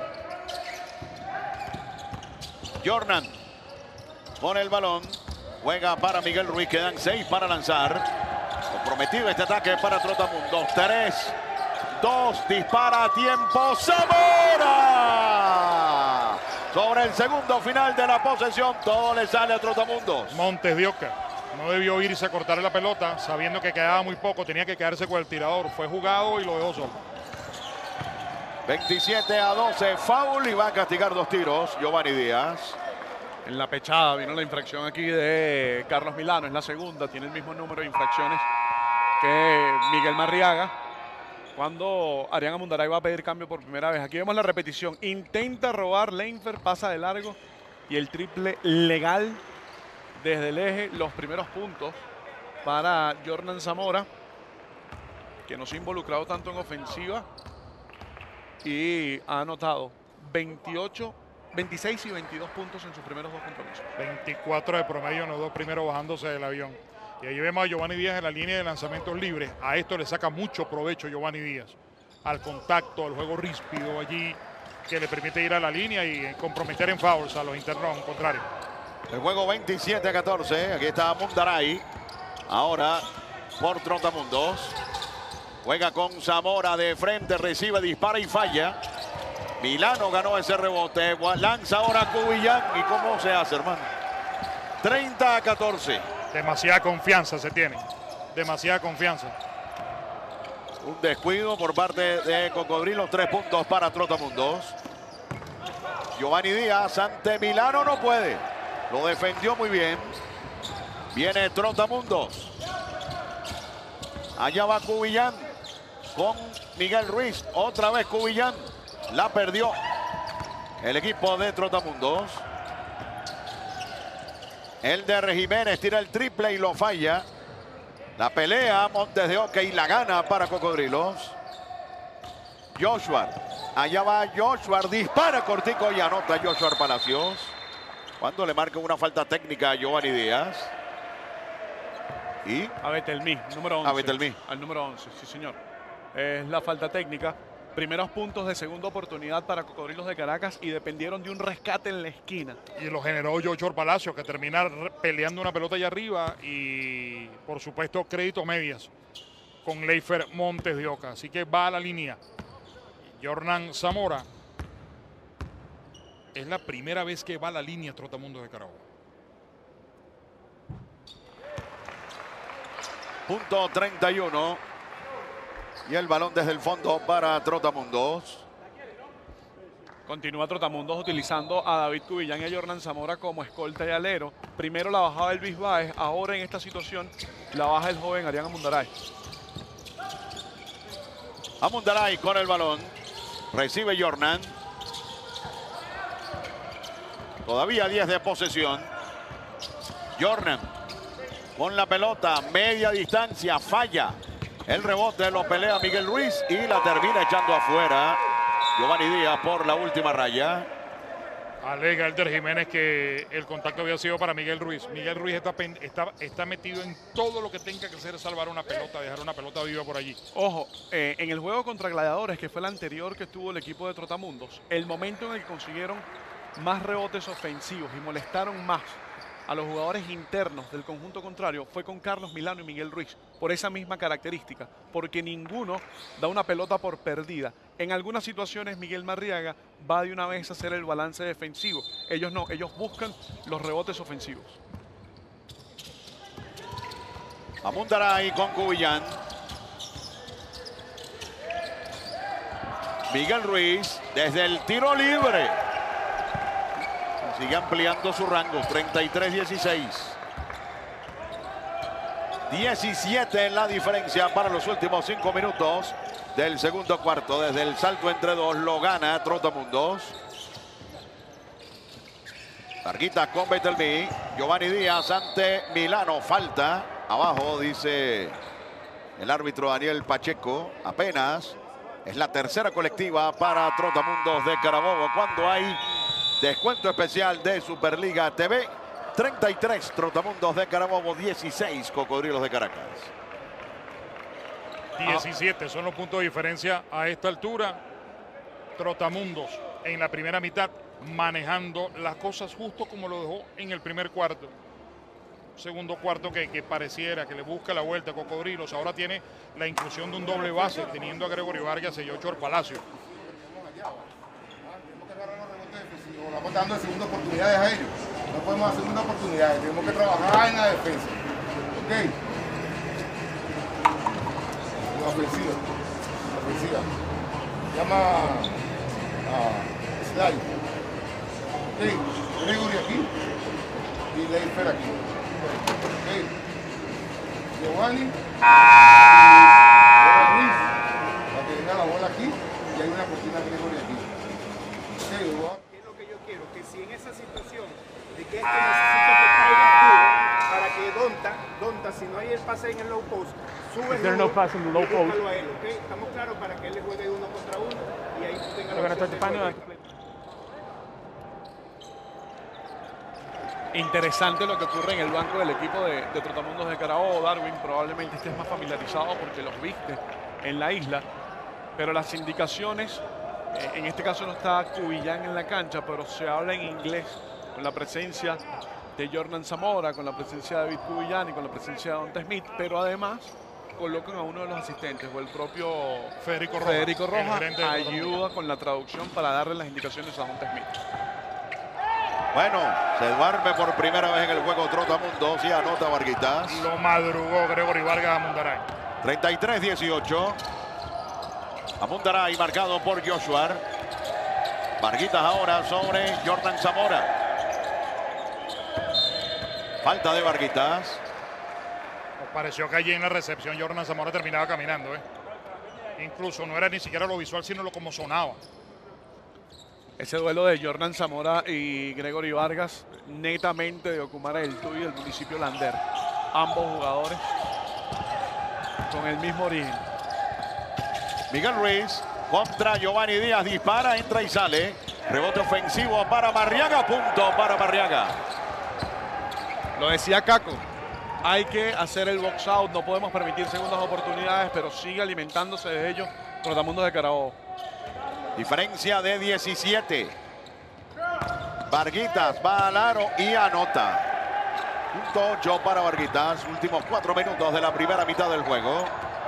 Jordan pone el balón. Juega para Miguel Ruiz. Quedan 6 para lanzar. Comprometido este ataque para Trotamundos. 3, 2, dispara a tiempo. ¡Zamora! Sobre el segundo final de la posesión. Todo le sale a Trotamundos. Montes de Oca no debió irse a cortar la pelota, sabiendo que quedaba muy poco. Tenía que quedarse con el tirador. Fue jugado y lo dejó solo. 27-12. Foul y va a castigar 2 tiros. Giovanni Díaz. En la pechada vino la infracción aquí de Carlos Milano. Es la segunda. Tiene el mismo número de infracciones que Miguel Marriaga. Cuando Arián Amundaray va a pedir cambio por primera vez. Aquí vemos la repetición. Intenta robar Leinfer, pasa de largo. Y el triple legal desde el eje. Los primeros puntos para Jordan Zamora, que no se ha involucrado tanto en ofensiva. Y ha anotado 26 y 22 puntos en sus primeros 2 compromisos. 24 de promedio en los 2 primeros bajándose del avión. Y ahí vemos a Giovanni Díaz en la línea de lanzamientos libres. A esto le saca mucho provecho Giovanni Díaz. Al contacto, al juego ríspido allí, que le permite ir a la línea y comprometer en fouls a los internos contrarios. El juego 27-14. Aquí está Mundaray. Ahora por Trotamundos. Juega con Zamora de frente, recibe, dispara y falla. Milano ganó ese rebote. Lanza ahora Cubillán. ¿Y cómo se hace, hermano? 30-14. Demasiada confianza se tiene. Demasiada confianza. Un descuido por parte de Cocodrilo. 3 puntos para Trotamundos. Giovanni Díaz ante Milano no puede. Lo defendió muy bien. Viene Trotamundos. Allá va Cubillán con Miguel Ruiz. Otra vez Cubillán. La perdió el equipo de Trotamundos. Elder Jiménez tira el triple y lo falla. La pelea Montes de Oca y la gana para Cocodrilos. Joshua. Allá va Joshua. Dispara cortico y anota Joshua Palacios. Cuando le marca una falta técnica a Giovanni Díaz. Y a Betelmí, número 11. A Betelmí. Al número 11, sí señor. Es la falta técnica. Primeros puntos de segunda oportunidad para Cocodrilos de Caracas y dependieron de un rescate en la esquina. Y lo generó Joshua Palacios, que termina peleando una pelota allá arriba. Y por supuesto crédito medias con Leifer Montes de Oca. Así que va a la línea Jornan Zamora. Es la primera vez que va a la línea Trotamundos de Carabobo. Punto 31. Y el balón desde el fondo para Trotamundos. Continúa Trotamundos utilizando a David Cubillán y a Jornan Zamora como escolta y alero. Primero la bajaba Elvis Báez, ahora en esta situación la baja el joven Arián Amundaray. Amundaray con el balón. Recibe Jornan. Todavía 10 de posesión. Jornan con la pelota, media distancia, falla. El rebote lo pelea Miguel Ruiz y la termina echando afuera Giovanni Díaz por la última raya. Alega Elder Jiménez que el contacto había sido para Miguel Ruiz. Miguel Ruiz está metido en todo lo que tenga que hacer, salvar una pelota, dejar una pelota viva por allí. Ojo, en el juego contra Gladiadores, que fue el anterior que tuvo el equipo de Trotamundos, el momento en el que consiguieron más rebotes ofensivos y molestaron más a los jugadores internos del conjunto contrario fue con Carlos Milano y Miguel Ruiz, por esa misma característica, porque ninguno da una pelota por perdida. En algunas situaciones Miguel Marriaga va de una vez a hacer el balance defensivo. Ellos no, ellos buscan los rebotes ofensivos. Amundaray con Cubillán. Miguel Ruiz desde el tiro libre. Sigue ampliando su rango, 33-16. 17 en la diferencia para los últimos 5 minutos del segundo cuarto. Desde el salto entre dos lo gana Trotamundos. Larguita con Betelmí. Giovanni Díaz ante Milano. Falta. Abajo dice el árbitro Daniel Pacheco. Apenas es la tercera colectiva para Trotamundos de Carabobo cuando hay descuento especial de Superliga TV. 33 Trotamundos de Carabobo, 16 Cocodrilos de Caracas. 17 son los puntos de diferencia a esta altura. Trotamundos en la primera mitad manejando las cosas justo como lo dejó en el primer cuarto. Segundo cuarto que pareciera que le busca la vuelta a Cocodrilos. Ahora tiene la inclusión de un doble base teniendo a Gregorio Vargas y Joshua Palacio. Nos estamos dando segundas oportunidades a ellos. No podemos hacer segundas oportunidades, tenemos que trabajar en la defensa. Ok. La ofensiva. La ofensiva. Llama a Slay. Ok. Gregory aquí. Y Leifer aquí. Ok. Giovanni. Ruiz. Para que venga la bola aquí. Y hay una cortina Gregory aquí. Ok. Si en esa situación de que necesito que caiga tú para que Donta, si no hay el pase en el low post, sube el no pass in the low post. a él, ¿okay? Estamos claros para que él le juegue uno contra uno y ahí tú tengas la opción de juego. Interesante lo que ocurre en el banco del equipo de Trotamundos de Carabobo. Darwin, probablemente estés más familiarizado porque los viste en la isla, pero las indicaciones, en este caso no está Cubillán en la cancha, pero se habla en inglés con la presencia de Jordan Zamora, con la presencia de David Cubillán y con la presencia de Donta Smith, pero además colocan a uno de los asistentes o el propio Federico Rojas ayuda con la traducción para darle las indicaciones a Donta Smith. Bueno, se duerme por primera vez en el juego Trotamundos y anota Varguitas. Lo madrugó Gregory Vargas a Mundaray. 33-18. A Mundaray marcado por Joshua. Varguitas ahora sobre Jordan Zamora. Falta de Varguitas. Nos pareció que allí en la recepción Jordan Zamora terminaba caminando. Incluso no era ni siquiera lo visual, sino lo como sonaba. Ese duelo de Jordan Zamora y Gregory Vargas, netamente de Ocumara del Tuy, del municipio Lander. Ambos jugadores con el mismo origen. Miguel Ruiz contra Giovanni Díaz, dispara, entra y sale. Rebote ofensivo para Marriaga, punto para Marriaga. Lo decía Caco, hay que hacer el box out, no podemos permitir segundas oportunidades, pero sigue alimentándose de ellos Trotamundos de Carabobo. Diferencia de 17. Varguitas va al aro y anota. Punto 8 para Varguitas. Últimos 4 minutos de la primera mitad del juego.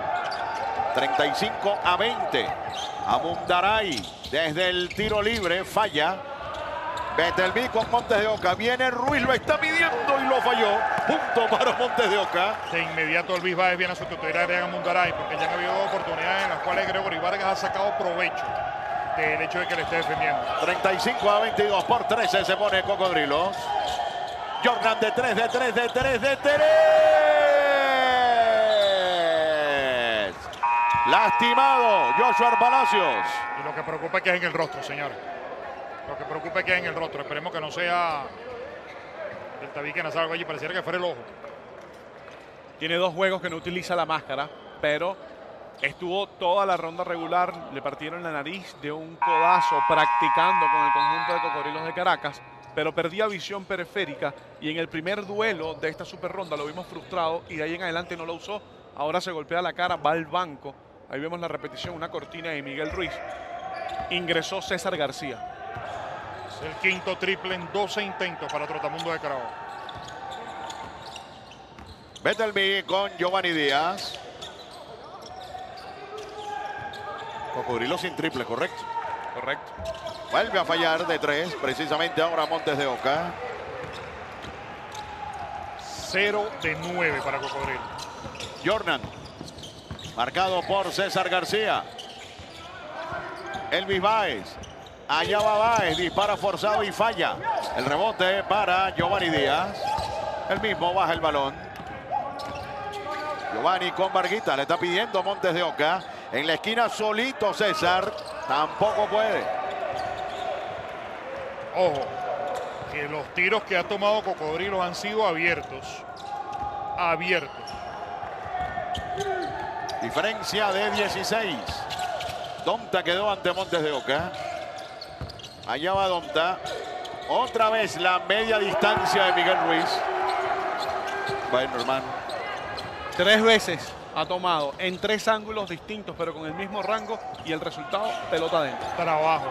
35-20. A Mundaray desde el tiro libre. Falla. Betelví con Montes de Oca. Viene Ruiz, lo está midiendo y lo falló. Punto para Montes de Oca. De inmediato Luis Báez viene a sustituir a Adrián Mundaray porque ya han habido oportunidades en las cuales Gregory Vargas ha sacado provecho del hecho de que le esté defendiendo. 35-22 por 13 se pone Cocodrilos. Jordan de 3, de 3, de 3, de 3. Lastimado Joshua Palacios. Y lo que preocupa es que es en el rostro, señores. Lo que preocupa es que es en el rostro. Esperemos que no sea el tabique nasal, algo allí. Pareciera que fuera el ojo. Tiene 2 juegos que no utiliza la máscara, pero estuvo toda la ronda regular. Le partieron la nariz de un codazo practicando con el conjunto de Cocodrilos de Caracas, pero perdía visión periférica y en el primer duelo de esta super ronda lo vimos frustrado y de ahí en adelante no lo usó. Ahora se golpea la cara, va al banco. Ahí vemos la repetición, una cortina de Miguel Ruiz. Ingresó César García. Es el quinto triple en 12 intentos para Trotamundos de Carabobo. Betelví con Giovanni Díaz. Cocodrilo sin triple, correcto. Correcto. Vuelve a fallar de 3, precisamente ahora Montes de Oca. 0 de 9 para Cocodrilo. Jordan, marcado por César García. Elvis Báez. Allá va Báez, dispara forzado y falla. El rebote para Giovanni Díaz. El mismo baja el balón. Giovanni con Varguita, le está pidiendo Montes de Oca. En la esquina solito César, tampoco puede. Ojo, que los tiros que ha tomado Cocodrilos han sido abiertos. Abiertos. Diferencia de 16. Donta quedó ante Montes de Oca. Allá va Donta. Otra vez la media distancia de Miguel Ruiz. Bueno, hermano. 3 veces ha tomado en 3 ángulos distintos, pero con el mismo rango y el resultado, pelota adentro. Trabajo.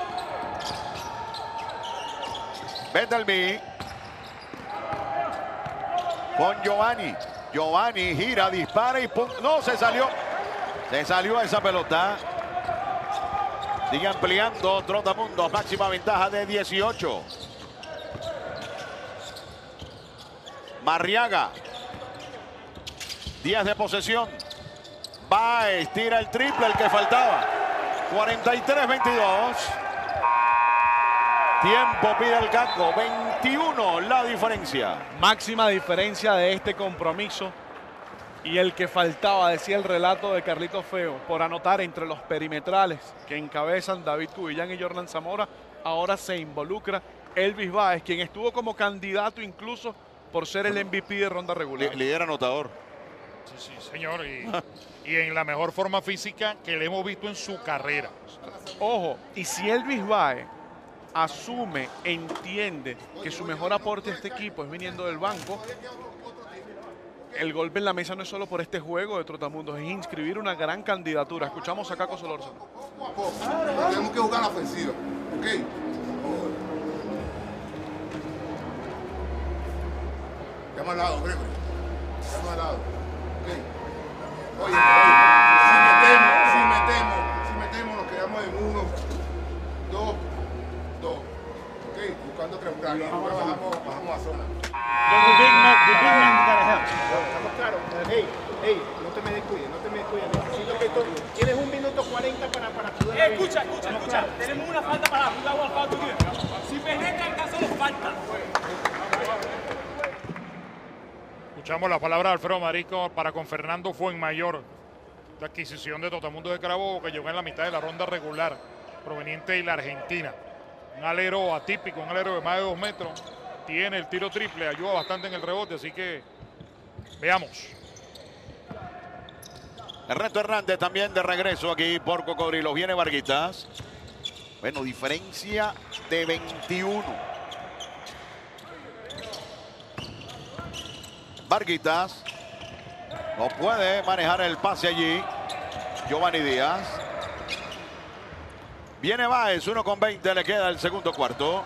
Betelví con Giovanni. Giovanni gira, dispara y ¡pum! No, se salió. Se salió esa pelota. Sigue ampliando Trotamundos. Máxima ventaja de 18. Marriaga. 10 de posesión. Báez tira el triple, el que faltaba. 43-22. Tiempo pide el Caco. 21 la diferencia. Máxima diferencia de este compromiso. Y el que faltaba, decía el relato de Carlito Feo, por anotar entre los perimetrales que encabezan David Cubillán y Jordan Zamora. Ahora se involucra Elvis Báez, quien estuvo como candidato incluso por ser el MVP de ronda regular. Líder anotador. Sí, sí, señor. Y en la mejor forma física que le hemos visto en su carrera. Ojo, y si Elvis Báez asume, entiende que su mejor aporte a este equipo es viniendo del banco, el golpe en la mesa no es solo por este juego de Trotamundos, es inscribir una gran candidatura. Escuchamos a Caco Solórzano. Tenemos que jugar la ofensiva, ¿ok? Llama al lado, Gregory. Llama al lado. Ok. Oye, si metemos, nos quedamos en 1, 2, 2. Ok, buscando triangular. Y ahora bajamos a zona. Estamos claros. Hey, no te me descuides. Necesito que tú tienes 1 minuto 40 para ayudar. Escucha. Tenemos una falta para jugar al falta. Si penetra, el caso nos falta. Escuchamos la palabra de Alfredo Marisco para con Fernando Fuenmayor. La adquisición de Trotamundos de Carabobo que llegó en la mitad de la ronda regular, proveniente de la Argentina. Un alero atípico, un alero de más de 2 metros. Tiene el tiro triple, ayuda bastante en el rebote, así que veamos. Ernesto Hernández también de regreso aquí por Cocodrilos. Viene Varguitas. Bueno, diferencia de 21. Varguitas no puede manejar el pase allí. Giovanni Díaz. Viene Báez, 1:20 le queda el segundo cuarto.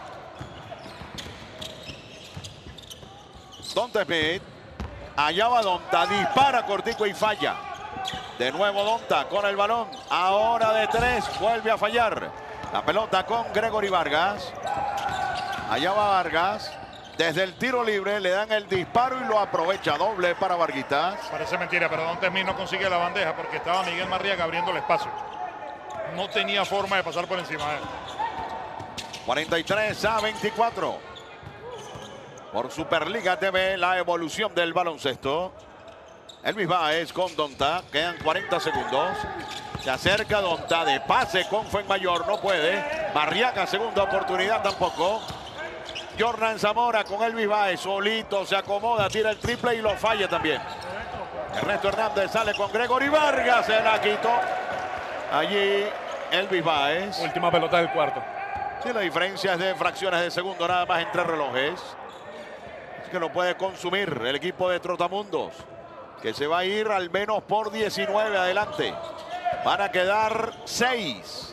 Donta Smith. Allá va Donta, dispara cortico y falla. De nuevo Donta con el balón. Ahora de 3, vuelve a fallar. La pelota con Gregory Vargas. Allá va Vargas. Desde el tiro libre le dan el disparo y lo aprovecha. Doble para Varguitas. Parece mentira, pero Donta Smith no consigue la bandeja porque estaba Miguel Marriaga abriendo el espacio. No tenía forma de pasar por encima de él. 43-24. Por Superliga TV, la evolución del baloncesto. Elvis Báez con Donta. Quedan 40 segundos. Se acerca Donta de pase con Fuenmayor. No puede. Marriaga, segunda oportunidad tampoco. Jordan Zamora con Elvis Báez. Solito se acomoda, tira el triple y lo falla también. Ernesto Hernández sale con Gregory Vargas. Se la quitó. Allí Elvis Báez. Última pelota del cuarto. Sí, la diferencia es de fracciones de segundo nada más entre relojes. Así que lo puede consumir el equipo de Trotamundos, que se va a ir al menos por 19 adelante. Van a quedar 6.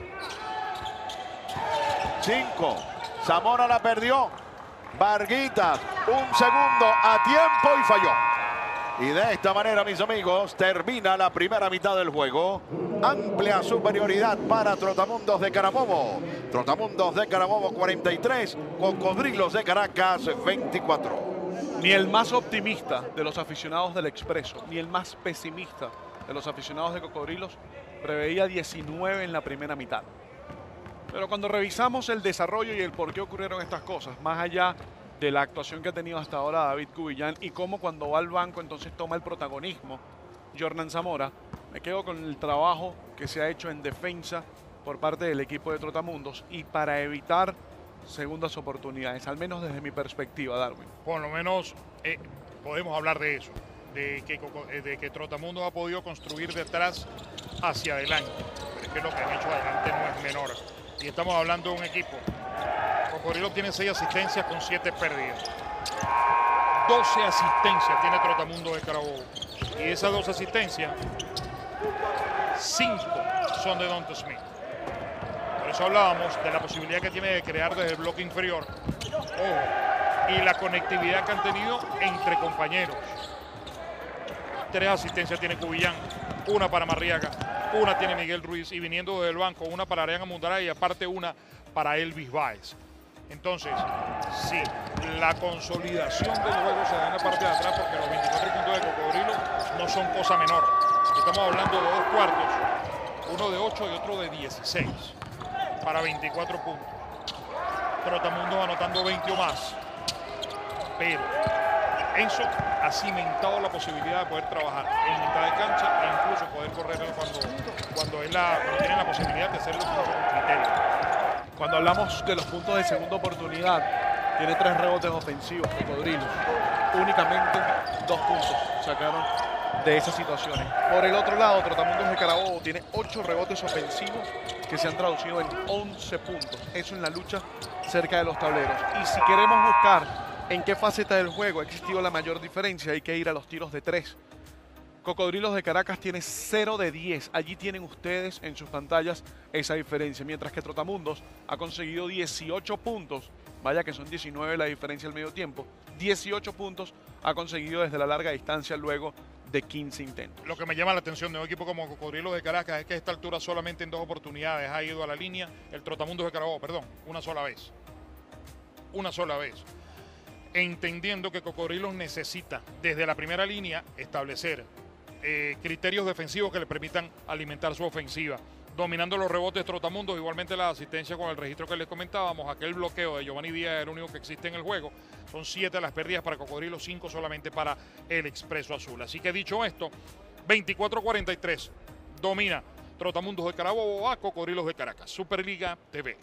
5. Zamora la perdió. Varguitas, un segundo a tiempo y falló. Y de esta manera, mis amigos, termina la primera mitad del juego. Amplia superioridad para Trotamundos de Carabobo. Trotamundos de Carabobo 43, Cocodrilos de Caracas 24. Ni el más optimista de los aficionados del Expreso, ni el más pesimista de los aficionados de Cocodrilos preveía 19 en la primera mitad. Pero cuando revisamos el desarrollo y el por qué ocurrieron estas cosas, más allá de la actuación que ha tenido hasta ahora David Cubillán y cómo cuando va al banco entonces toma el protagonismo Jordan Zamora, me quedo con el trabajo que se ha hecho en defensa por parte del equipo de Trotamundos y para evitar segundas oportunidades, al menos desde mi perspectiva, Darwin. Por lo menos podemos hablar de eso, de que Trotamundos ha podido construir detrás hacia adelante, pero es que lo que han hecho adelante no es menor. Y estamos hablando de un equipo. Cocodrilo tiene 6 asistencias con 7 pérdidas. 12 asistencias tiene Trotamundos de Carabobo. Y de esas 2 asistencias, 5 son de Donta Smith. Por eso hablábamos de la posibilidad que tiene de crear desde el bloque inferior. Ojo, y la conectividad que han tenido entre compañeros. 3 asistencias tiene Cubillán, 1 para Marriaga, 1 tiene Miguel Ruiz y viniendo desde el banco, 1 para Arián Amundaray y aparte 1 para Elvis Báez. Entonces, sí, la consolidación del juego se da en la parte de atrás porque los 24 puntos de Cocodrilo no son cosa menor. Estamos hablando de 2 cuartos, uno de 8 y otro de 16 para 24 puntos. Trotamundos anotando 20 o más. Pero eso ha cimentado la posibilidad de poder trabajar en mitad de cancha e incluso poder correr cuando tienen la posibilidad de hacerlo con criterio. Cuando hablamos de los puntos de segunda oportunidad, tiene 3 rebotes ofensivos, Cocodrilos. Únicamente 2 puntos sacaron de esas situaciones. Por el otro lado, Trotamundos de Carabobo tiene 8 rebotes ofensivos que se han traducido en 11 puntos. Eso en la lucha cerca de los tableros. Y si queremos buscar en qué faceta del juego ha existido la mayor diferencia, hay que ir a los tiros de 3. Cocodrilos de Caracas tiene 0 de 10. Allí tienen ustedes en sus pantallas esa diferencia. Mientras que Trotamundos ha conseguido 18 puntos. Vaya que son 19 la diferencia al medio tiempo. 18 puntos ha conseguido desde la larga distancia luego de 15 intentos. Lo que me llama la atención de un equipo como Cocodrilos de Caracas es que a esta altura solamente en 2 oportunidades ha ido a la línea el Trotamundos de Carabobo, perdón, una sola vez. Una sola vez. Entendiendo que Cocodrilos necesita desde la primera línea establecer criterios defensivos que le permitan alimentar su ofensiva. Dominando los rebotes Trotamundos, igualmente la asistencia con el registro que les comentábamos, aquel bloqueo de Giovanni Díaz es el único que existe en el juego. Son 7 las pérdidas para Cocodrilos, 5 solamente para el Expreso Azul. Así que dicho esto, 24-43 domina Trotamundos de Carabobo a Cocodrilos de Caracas. Superliga TV.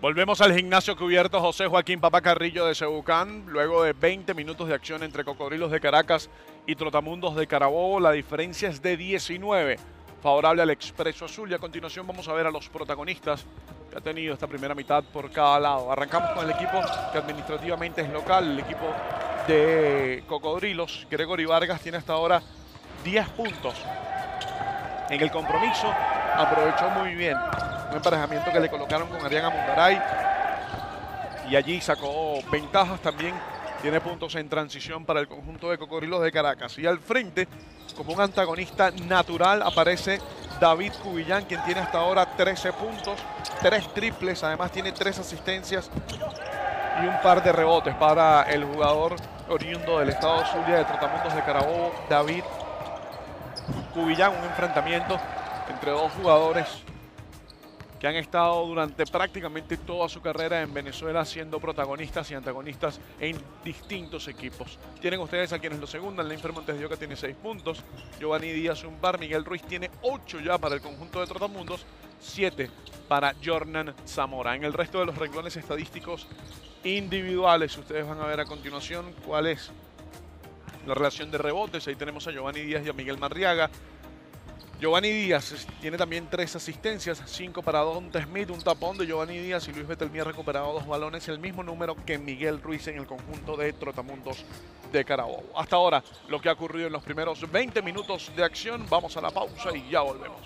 Volvemos al gimnasio cubierto José Joaquín Papá Carrillo de Cebucán. Luego de 20 minutos de acción entre Cocodrilos de Caracas y Trotamundos de Carabobo, la diferencia es de 19, favorable al Expreso Azul. Y a continuación vamos a ver a los protagonistas que ha tenido esta primera mitad por cada lado. Arrancamos con el equipo que administrativamente es local, el equipo de Cocodrilos. Gregory Vargas tiene hasta ahora 10 puntos. En el compromiso aprovechó muy bien un emparejamiento que le colocaron con Arián Amundaray y allí sacó ventajas. También tiene puntos en transición para el conjunto de Cocodrilos de Caracas. Y al frente, como un antagonista natural, aparece David Cubillán, quien tiene hasta ahora 13 puntos, 3 triples, además tiene 3 asistencias y un par de rebotes para el jugador oriundo del estado Zulia de Trotamundos de Carabobo, David Cubillán. Un enfrentamiento entre dos jugadores que han estado durante prácticamente toda su carrera en Venezuela siendo protagonistas y antagonistas en distintos equipos. Tienen ustedes a quienes lo segundan. Lenfer Montes de Oca tiene 6 puntos, Giovanni Díaz un par, Miguel Ruiz tiene 8 ya para el conjunto de Trotamundos, 7 para Jornan Zamora. En el resto de los renglones estadísticos individuales, ustedes van a ver a continuación cuál es la relación de rebotes. Ahí tenemos a Giovanni Díaz y a Miguel Marriaga. Giovanni Díaz tiene también 3 asistencias, 5 para Donta Smith, un tapón de Giovanni Díaz, y Luis Betelmí ha recuperado 2 balones, el mismo número que Miguel Ruiz en el conjunto de Trotamundos de Carabobo. Hasta ahora, lo que ha ocurrido en los primeros 20 minutos de acción. Vamos a la pausa y ya volvemos.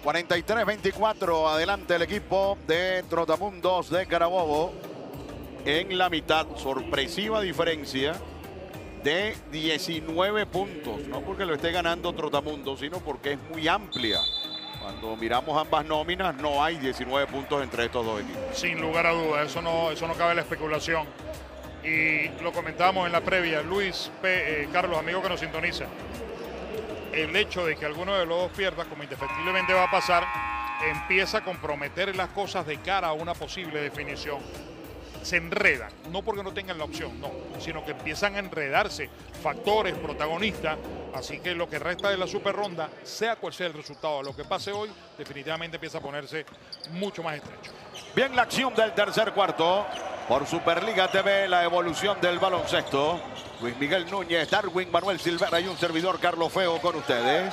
43-24, adelante el equipo de Trotamundos de Carabobo. En la mitad, sorpresiva diferencia de 19 puntos. No porque lo esté ganando Trotamundos, sino porque es muy amplia. Cuando miramos ambas nóminas, no hay 19 puntos entre estos dos equipos. Sin lugar a dudas, eso no cabe la especulación. Y lo comentábamos en la previa, Luis, Carlos, amigo que nos sintoniza. El hecho de que alguno de los dos pierda, como indefectiblemente va a pasar, empieza a comprometer las cosas de cara a una posible definición. Se enredan, no porque no tengan la opción, no, sino que empiezan a enredarse factores, protagonistas. Así que lo que resta de la super ronda, sea cual sea el resultado, lo que pase hoy, definitivamente empieza a ponerse mucho más estrecho. Bien, la acción del tercer cuarto por Superliga TV, la evolución del baloncesto. Luis Miguel Núñez, Darwin Manuel Silvera y un servidor Carlos Feo con ustedes.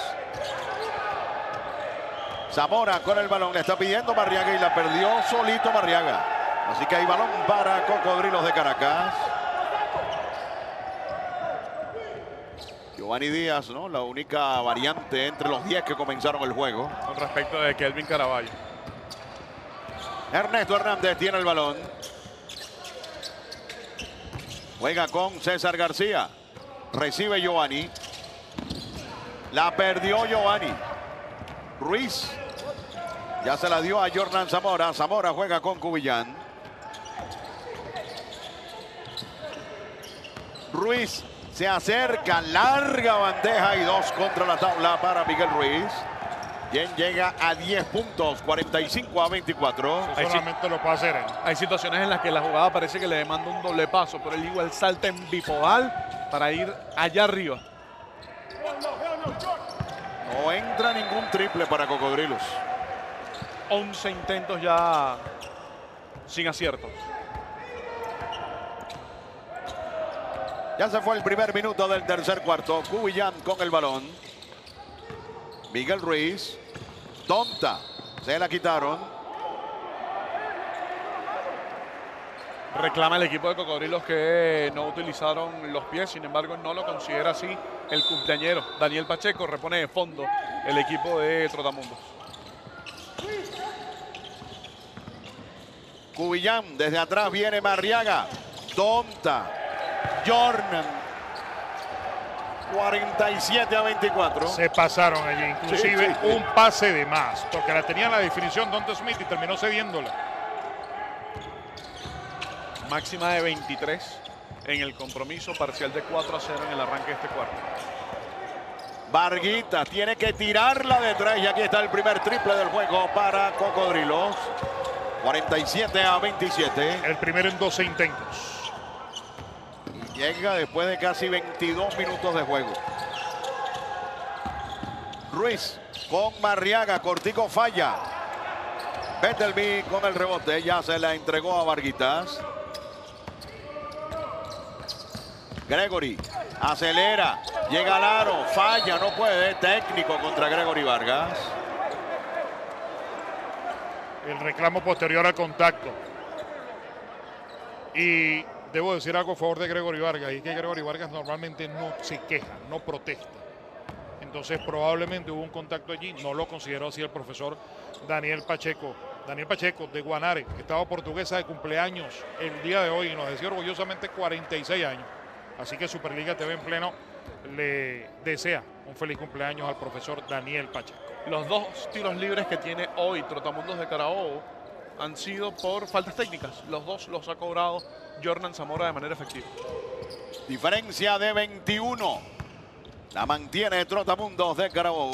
Zamora con el balón, le está pidiendo Marriaga y la perdió solito Marriaga. Así que hay balón para Cocodrilos de Caracas. Giovanni Díaz, ¿no? La única variante entre los 10 que comenzaron el juego. Con respecto de Kelvin Caraballo. Ernesto Hernández tiene el balón. Juega con César García. Recibe Giovanni. La perdió Giovanni. Ruiz. Ya se la dio a Jordan Zamora. Zamora juega con Cubillán. Ruiz se acerca. Larga bandeja y 2 contra la tabla para Miguel Ruiz. Quien llega a 10 puntos, 45-24. Solamente lo puede hacer. Hay situaciones en las que la jugada parece que le demanda un doble paso, pero él igual salta en bipodal para ir allá arriba. No entra ningún triple para Cocodrilos. 11 intentos ya sin acierto. Ya se fue el primer minuto del tercer cuarto. Cubillán con el balón. Miguel Ruiz. Donta. Se la quitaron. Reclama el equipo de Cocodrilos que no utilizaron los pies, sin embargo no lo considera así el cumpleañero Daniel Pacheco. Repone de fondo el equipo de Trotamundos. Cubillán, desde atrás viene Marriaga. Donta. Jordan. 47-24. Se pasaron allí, inclusive sí. Un pase de más, porque la tenía en la definición Donta Smith y terminó cediéndola. Máxima de 23 en el compromiso, parcial de 4-0 en el arranque de este cuarto. Varguita tiene que tirarla de 3 y aquí está el primer triple del juego para Cocodrilos. 47-27. El primero en 12 intentos. Llega después de casi 22 minutos de juego. Ruiz con Marriaga. Cortico falla. Bettelby con el rebote. Ya se la entregó a Varguitas. Gregory acelera. Llega al aro. Falla. No puede. Técnico contra Gregory Vargas. El reclamo posterior al contacto. Y debo decir algo a favor de Gregory Vargas, y que Gregory Vargas normalmente no se queja, no protesta. Entonces probablemente hubo un contacto allí, no lo consideró así el profesor Daniel Pacheco. Daniel Pacheco de Guanare, estaba portuguesa de cumpleaños el día de hoy y nos decía orgullosamente 46 años. Así que Superliga TV en pleno le desea un feliz cumpleaños al profesor Daniel Pacheco. Los 2 tiros libres que tiene hoy Trotamundos de Carabobo han sido por faltas técnicas. Los 2 los ha cobrado Jordan Zamora de manera efectiva. Diferencia de 21. La mantiene Trotamundos de Carabobo.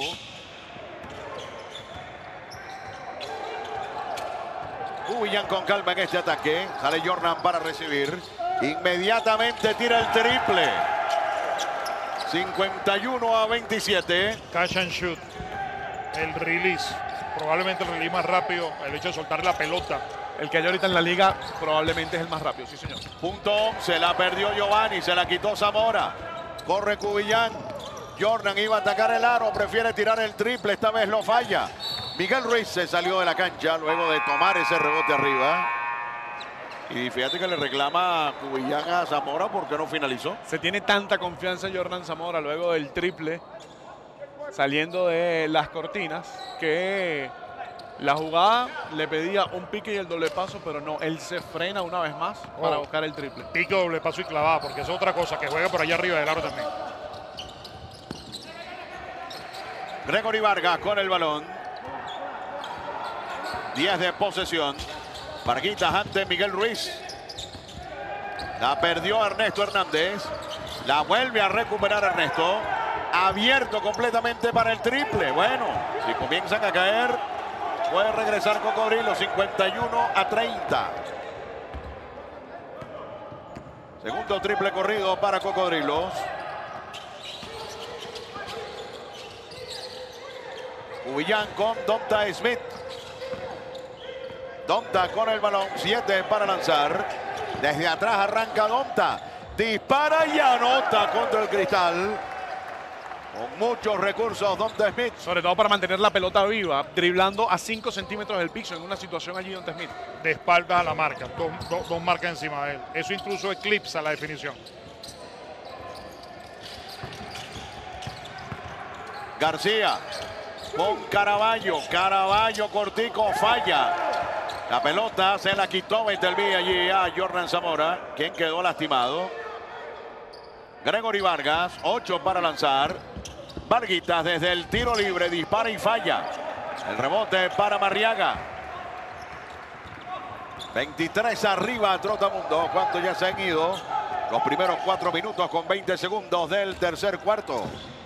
Cubillán con calma en este ataque. Sale Jordan para recibir. Inmediatamente tira el triple. 51-27. Catch and shoot. El release. Probablemente el release más rápido. El hecho de soltar la pelota. El que hay ahorita en la liga probablemente es el más rápido, sí señor. Punto 11, la perdió Giovanni, se la quitó Zamora. Corre Cubillán. Jordan iba a atacar el aro, prefiere tirar el triple, esta vez lo falla. Miguel Ruiz se salió de la cancha luego de tomar ese rebote arriba. Y fíjate que le reclama a Cubillán a Zamora porque no finalizó. Se tiene tanta confianza en Jordan Zamora luego del triple saliendo de las cortinas, que la jugada le pedía un pique y el doble paso, pero no, él se frena una vez más para buscar el triple. Pique, doble paso y clavada, porque es otra cosa, que juegue por allá arriba del aro también. Gregory Vargas con el balón. 10 de posesión. Varguitas ante Miguel Ruiz. La perdió Ernesto Hernández. La vuelve a recuperar Ernesto. Abierto completamente para el triple. Bueno, si comienzan a caer, puede regresar Cocodrilo. 51-30. Segundo triple corrido para Cocodrilos. Cubillán con Donta Smith. Donta con el balón. 7 para lanzar. Desde atrás arranca Donta. Dispara y anota contra el cristal. Con muchos recursos Donta Smith. Sobre todo para mantener la pelota viva, driblando a 5 centímetros del piso en una situación allí Donta Smith. De espaldas a la marca. Dos marcas encima de él. Eso incluso eclipsa la definición. García con Caraballo. Caraballo cortico, falla. La pelota se la quitó Betelví allí a Jordan Zamora, quien quedó lastimado. Gregory Vargas, 8 para lanzar. Varguitas desde el tiro libre, dispara y falla. El rebote para Marriaga. 23 arriba Trotamundo. ¿Cuánto ya se han ido? Los primeros 4 minutos con 20 segundos del tercer cuarto.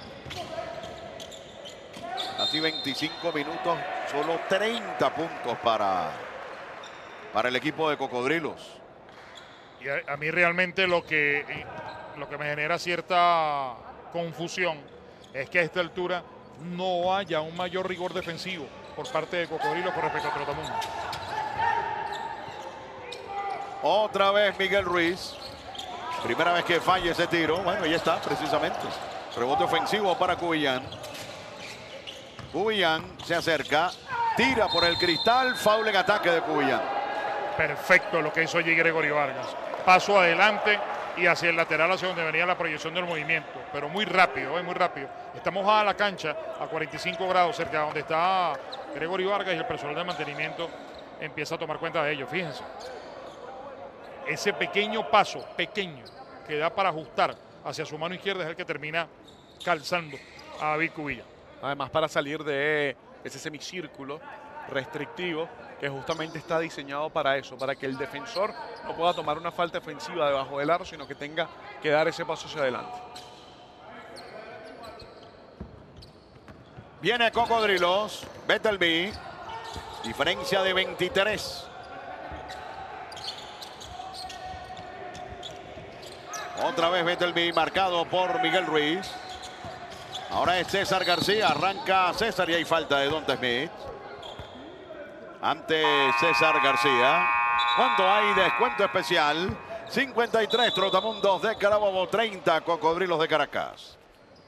Así 25 minutos, solo 30 puntos para el equipo de Cocodrilos. Y a mí realmente lo que me genera cierta confusión es que a esta altura no haya un mayor rigor defensivo por parte de Cocodrilos con respecto a Trotamundo. Otra vez Miguel Ruiz. Primera vez que falla ese tiro. Bueno, ahí está, precisamente. Rebote ofensivo para Cubillán. Cubillán se acerca, tira por el cristal, foul en ataque de Cubillán. Perfecto lo que hizo allí Gregory Vargas. Paso adelante y hacia el lateral, hacia donde venía la proyección del movimiento. Pero muy rápido, muy rápido. Está mojada la cancha a 45 grados cerca de donde está Gregory Vargas y el personal de mantenimiento empieza a tomar cuenta de ello. Fíjense. Ese pequeño paso, pequeño, que da para ajustar hacia su mano izquierda es el que termina calzando a David Cubillán. Además, para salir de ese semicírculo restrictivo que justamente está diseñado para eso, para que el defensor no pueda tomar una falta ofensiva debajo del aro, sino que tenga que dar ese paso hacia adelante. Viene Cocodrilos, Betelví, diferencia de 23. Otra vez Betelví marcado por Miguel Ruiz. Ahora es César García, arranca César y hay falta de Donta Smith. Ante César García. Cuando hay descuento especial, 53 Trotamundos de Carabobo, 30 Cocodrilos de Caracas.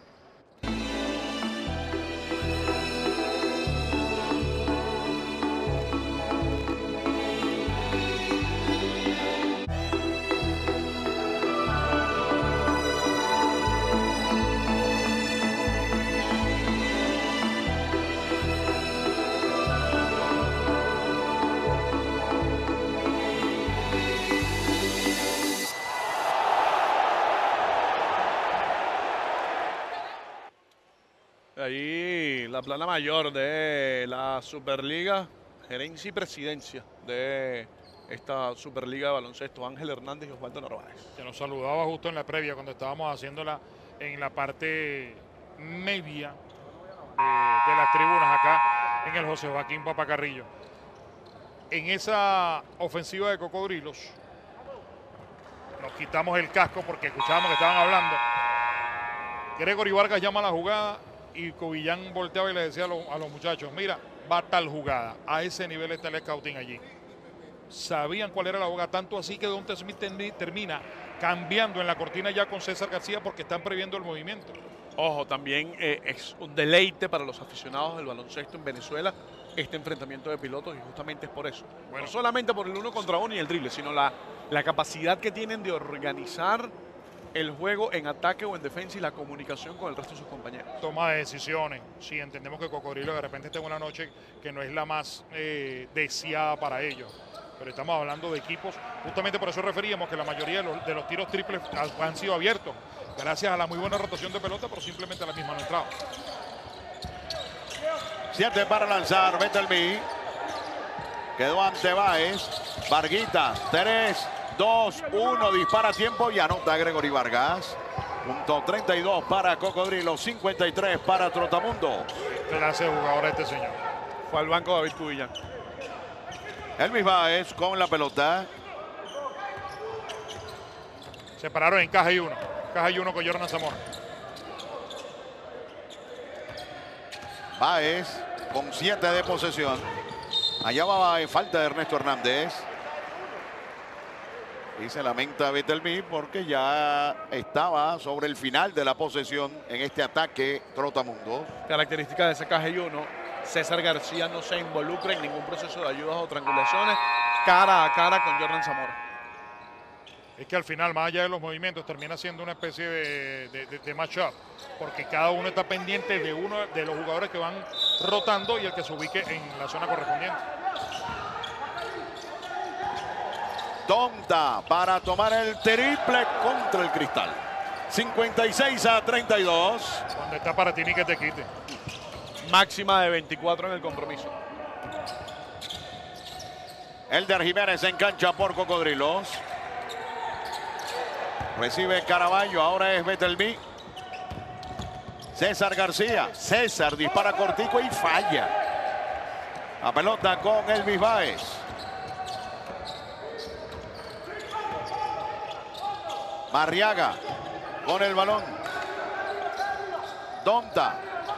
Ahí la plana mayor de la Superliga, gerencia y presidencia de esta Superliga de baloncesto, Ángel Hernández y Osvaldo Narváez. Que nos saludaba justo en la previa cuando estábamos haciéndola en la parte media de las tribunas acá en el José Joaquín Papacarrillo. En esa ofensiva de Cocodrilos nos quitamos el casco porque escuchábamos que estaban hablando. Gregory Vargas llama a la jugada y Cubillán volteaba y le decía a los muchachos, mira, va tal jugada. A ese nivel está el scouting allí. Sabían cuál era la jugada, tanto así que Donta Smith termina cambiando en la cortina ya con César García porque están previendo el movimiento. Ojo, también es un deleite para los aficionados del baloncesto en Venezuela este enfrentamiento de pilotos y justamente es por eso. Bueno, no solamente por el 1 contra 1 y el drible, sino la capacidad que tienen de organizar el juego en ataque o en defensa y la comunicación con el resto de sus compañeros. Toma de decisiones. Sí, entendemos que Cocodrilo de repente está en una noche que no es la más deseada para ellos. Pero estamos hablando de equipos, justamente por eso referíamos que la mayoría de los tiros triples han sido abiertos, gracias a la muy buena rotación de pelota, pero simplemente a la misma no ha entrado. 7 para lanzar, Betelmi. Quedó ante Báez. Varguitas, 3, 2, 1, dispara a tiempo y anota Gregory Vargas. Punto 32 para Cocodrilo, 53 para Trotamundo. Clase de jugador este señor. Fue al banco David Cubilla. Elvis Báez con la pelota. Se pararon en caja y uno. Caja y uno con Jordan Zamora. Báez con 7 de posesión. Allá va en falta de Ernesto Hernández. Y se lamenta Betelmi porque ya estaba sobre el final de la posesión en este ataque Trotamundo. Característica de ese caja y uno, César García no se involucra en ningún proceso de ayudas o triangulaciones cara a cara con Jordan Zamora. Es que al final, más allá de los movimientos, termina siendo una especie de match-up, porque cada uno está pendiente de uno de los jugadores que van rotando y el que se ubique en la zona correspondiente. Donta para tomar el triple contra el Cristal. 56-32. Cuando está para ti ni que te quite. Máxima de 24 en el compromiso. Elder Jiménez en cancha por Cocodrilos. Recibe Caraballo, ahora es Betelmi. César García. César dispara cortico y falla. La pelota con Elvis Báez. Marriaga con el balón. Donta.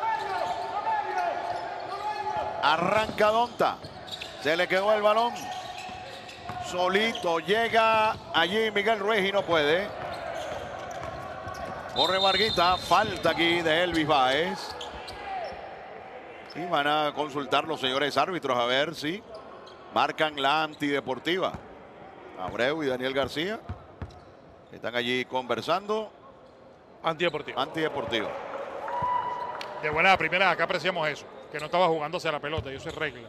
Arranca Donta. Se le quedó el balón. Solito llega allí Miguel Ruiz y no puede. Corre Varguita. Falta aquí de Elvis Báez. Y van a consultar los señores árbitros a ver si marcan la antideportiva. Abreu y Daniel García están allí conversando. Antideportivo. Antideportivo. De buena primera, acá apreciamos eso, que no estaba jugándose a la pelota y eso es regla.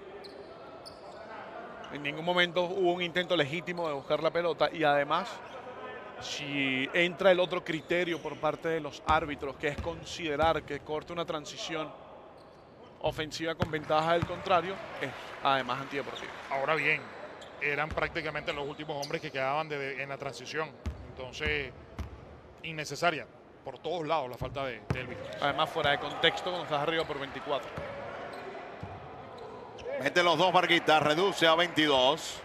En ningún momento hubo un intento legítimo de buscar la pelota y además, si entra el otro criterio por parte de los árbitros, que es considerar que corta una transición ofensiva con ventaja del contrario, es además antideportivo. Ahora bien, eran prácticamente los últimos hombres que quedaban en la transición. Entonces, innecesaria por todos lados la falta de Elvis. Además, fuera de contexto cuando estás arriba por 24. Mete los dos Varguitas, reduce a 22.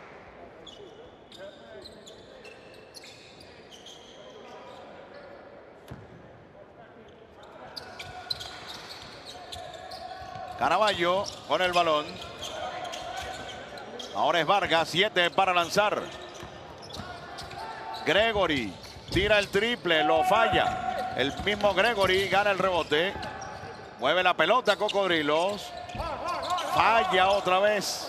Caraballo con el balón. Ahora es Vargas, 7 para lanzar. Gregory tira el triple, lo falla. El mismo Gregory gana el rebote. Mueve la pelota Cocodrilos. Falla otra vez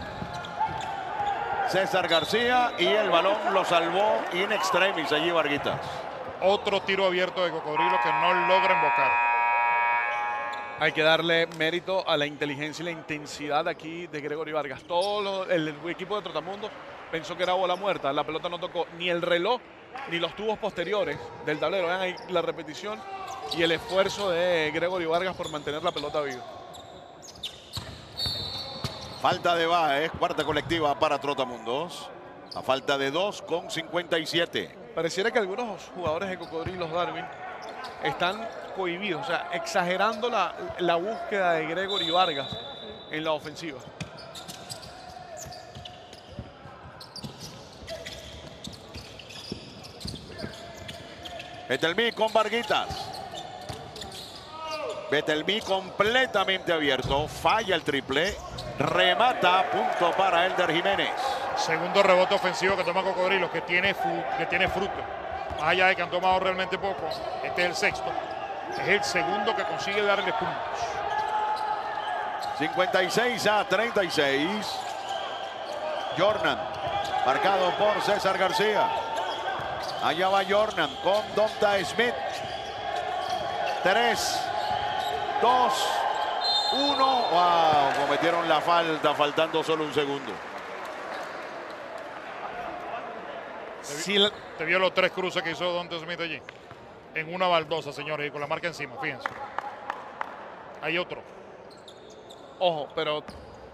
César García y el balón lo salvó in extremis allí Varguitas. Otro tiro abierto de Cocodrilo que no logra embocar. Hay que darle mérito a la inteligencia y la intensidad aquí de Gregory Vargas. Todo el equipo de Trotamundo pensó que era bola muerta. La pelota no tocó ni el reloj ni los tubos posteriores del tablero. Vean ahí la repetición y el esfuerzo de Gregory Vargas por mantener la pelota viva. Falta de Báez, cuarta colectiva para Trotamundos. A falta de 2 con 57. Pareciera que algunos jugadores de Cocodrilos, Darwin, están cohibidos, o sea, exagerando la búsqueda de Gregory Vargas en la ofensiva. Betelmi con Varguitas. Betelmi completamente abierto. Falla el triple. Remata, punto para Elder Jiménez. Segundo rebote ofensivo que toma Cocodrilos, que tiene fruto. Más allá de que han tomado realmente poco, este es el sexto. Es el segundo que consigue darle puntos. 56-36. Jordan, marcado por César García. Allá va Jordan con Donta Smith. 3, 2, 1. Wow, cometieron la falta, faltando solo un segundo. Te vio los 3 cruces que hizo Donta Smith allí. En una baldosa, señores, y con la marca encima, fíjense. Hay otro. Ojo, pero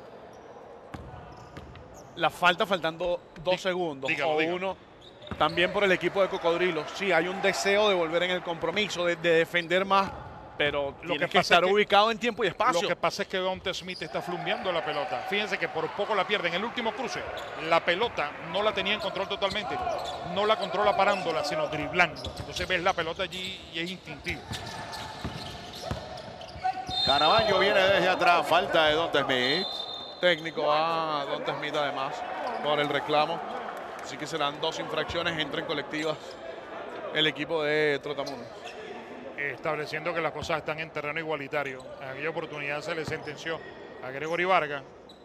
la falta faltando 2 segundos. Dígalo, o dígalo. 1 también por el equipo de Cocodrilos. Sí, hay un deseo de volver en el compromiso, de defender más, pero tienes que estar ubicado en tiempo y espacio. Lo que pasa es que Donta Smith está flumbeando la pelota. Fíjense que por poco la pierde. En el último cruce, la pelota no la tenía en control totalmente. No la controla parándola, sino driblando. Entonces ves la pelota allí y es instintivo. Caraballo viene desde atrás. Falta de Donta Smith. Técnico a Donta Smith además por el reclamo. Así que serán 2 infracciones entre colectivas el equipo de Trotamundos. Estableciendo que las cosas están en terreno igualitario. En aquella oportunidad se le sentenció a Gregory Vargas.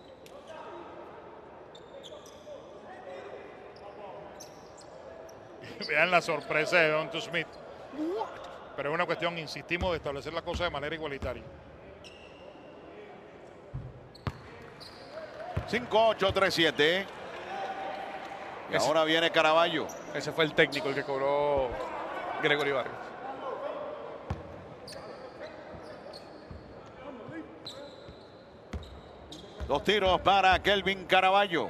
Vean la sorpresa de Donta Smith. Pero es una cuestión, insistimos, de establecer las cosas de manera igualitaria. 5-8-3-7. Y ahora viene Caraballo. Ese fue el técnico el que cobró Gregory Vargas. Dos tiros para Kelvin Caraballo.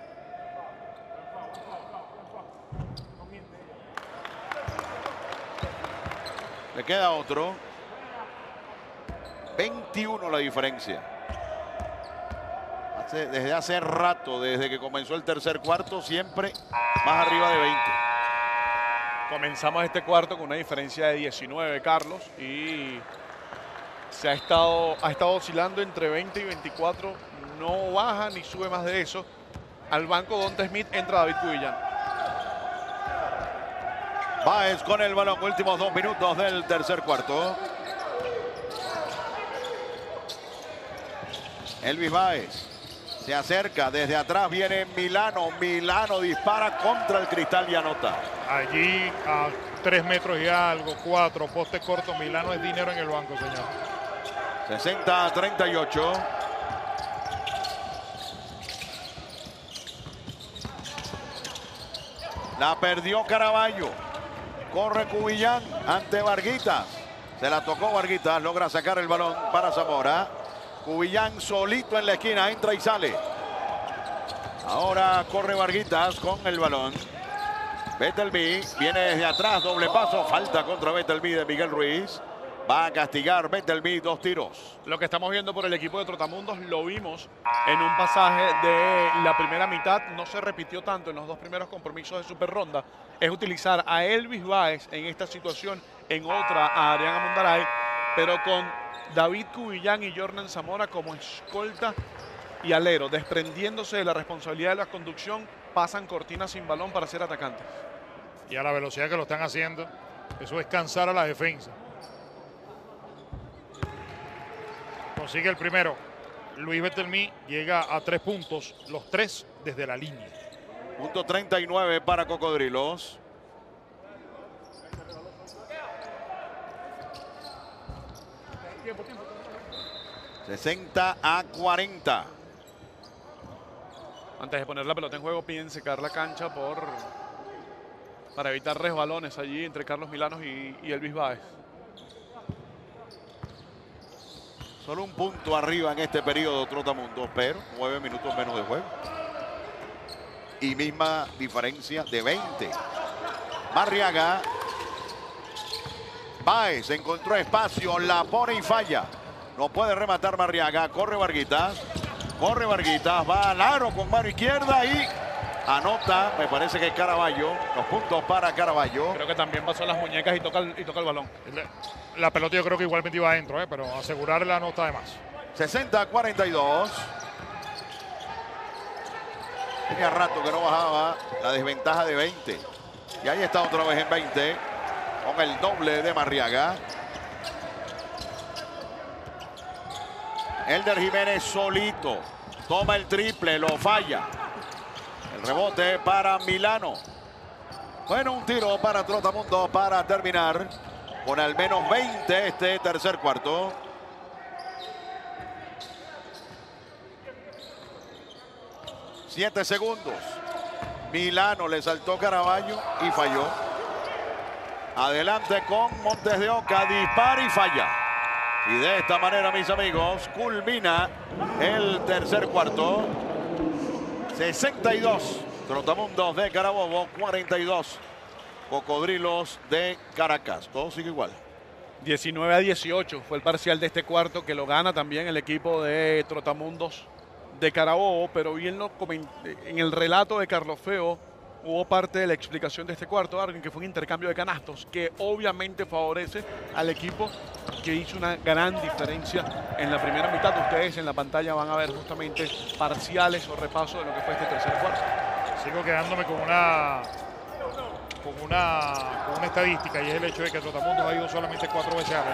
Le queda otro. 21 la diferencia. Desde hace rato, desde que comenzó el tercer cuarto, siempre más arriba de 20. Comenzamos este cuarto con una diferencia de 19, Carlos, y ha estado oscilando entre 20 y 24. No baja ni sube más de eso. Al banco Donta Smith entra David Cubillán. Báez con el balón, últimos 2 minutos del tercer cuarto. Elvis Báez se acerca, desde atrás viene Milano. Milano dispara contra el cristal y anota. Allí a 3 metros y algo, 4 postes cortos. Milano es dinero en el banco, señor. 60-38. La perdió Caraballo. Corre Cubillán ante Varguitas. Se la tocó Varguitas. Logra sacar el balón para Zamora. Cubillán solito en la esquina. Entra y sale. Ahora corre Varguitas con el balón. Betelby viene desde atrás. Doble paso. Falta contra Betelby de Miguel Ruiz. Va a castigar Betelby 2 tiros. Lo que estamos viendo por el equipo de Trotamundos lo vimos en un pasaje de la primera mitad. No se repitió tanto en los 2 primeros compromisos de Super Ronda. Es utilizar a Elvis Báez en esta situación, en otra a Adrián Amundaray, pero con David Cubillán y Jordan Zamora como escolta y alero, desprendiéndose de la responsabilidad de la conducción, pasan cortinas sin balón para ser atacantes. Y a la velocidad que lo están haciendo, eso es cansar a la defensa. Consigue el primero. Luis Betelmy llega a 3 puntos, los 3 desde la línea. Punto 39 para Cocodrilos. $60-40. Antes de poner la pelota en juego, piden secar la cancha para evitar resbalones allí entre Carlos Milanos y Elvis Báez. Solo un punto arriba en este periodo Trotamundos, pero 9 minutos menos de juego. Y misma diferencia de 20. Marriaga. Báez encontró espacio, la pone y falla. No puede rematar Marriaga. Corre Varguitas. Corre Varguitas. Va al aro con mano izquierda y anota. Me parece que es Caraballo. Los puntos para Caraballo. Creo que también pasó las muñecas y toca el balón. La pelota yo creo que igualmente iba adentro, pero asegurarla no está de más. 60-42. Tenía rato que no bajaba la desventaja de 20. Y ahí está otra vez en 20. Con el doble de Marriaga. Elder Jiménez solito. Toma el triple, lo falla. El rebote para Milano. Bueno, un tiro para Trotamundo para terminar con al menos 20 este tercer cuarto. Siete segundos. Milano le saltó Caraballo y falló. Adelante con Montes de Oca, dispara y falla. Y de esta manera, mis amigos, culmina el tercer cuarto. 62 Trotamundos de Carabobo, 42 Cocodrilos de Caracas. Todo sigue igual. 19-18 fue el parcial de este cuarto, que lo gana también el equipo de Trotamundos de Carabobo, pero bien lo comenté en el relato de Carlos Feo. Hubo parte de la explicación de este cuarto, Darwin, que fue un intercambio de canastos que obviamente favorece al equipo que hizo una gran diferencia en la primera mitad. Ustedes en la pantalla van a ver justamente parciales o repaso de lo que fue este tercer cuarto. Sigo quedándome con una estadística, y es el hecho de que Trotamundos ha ido solamente 4 veces a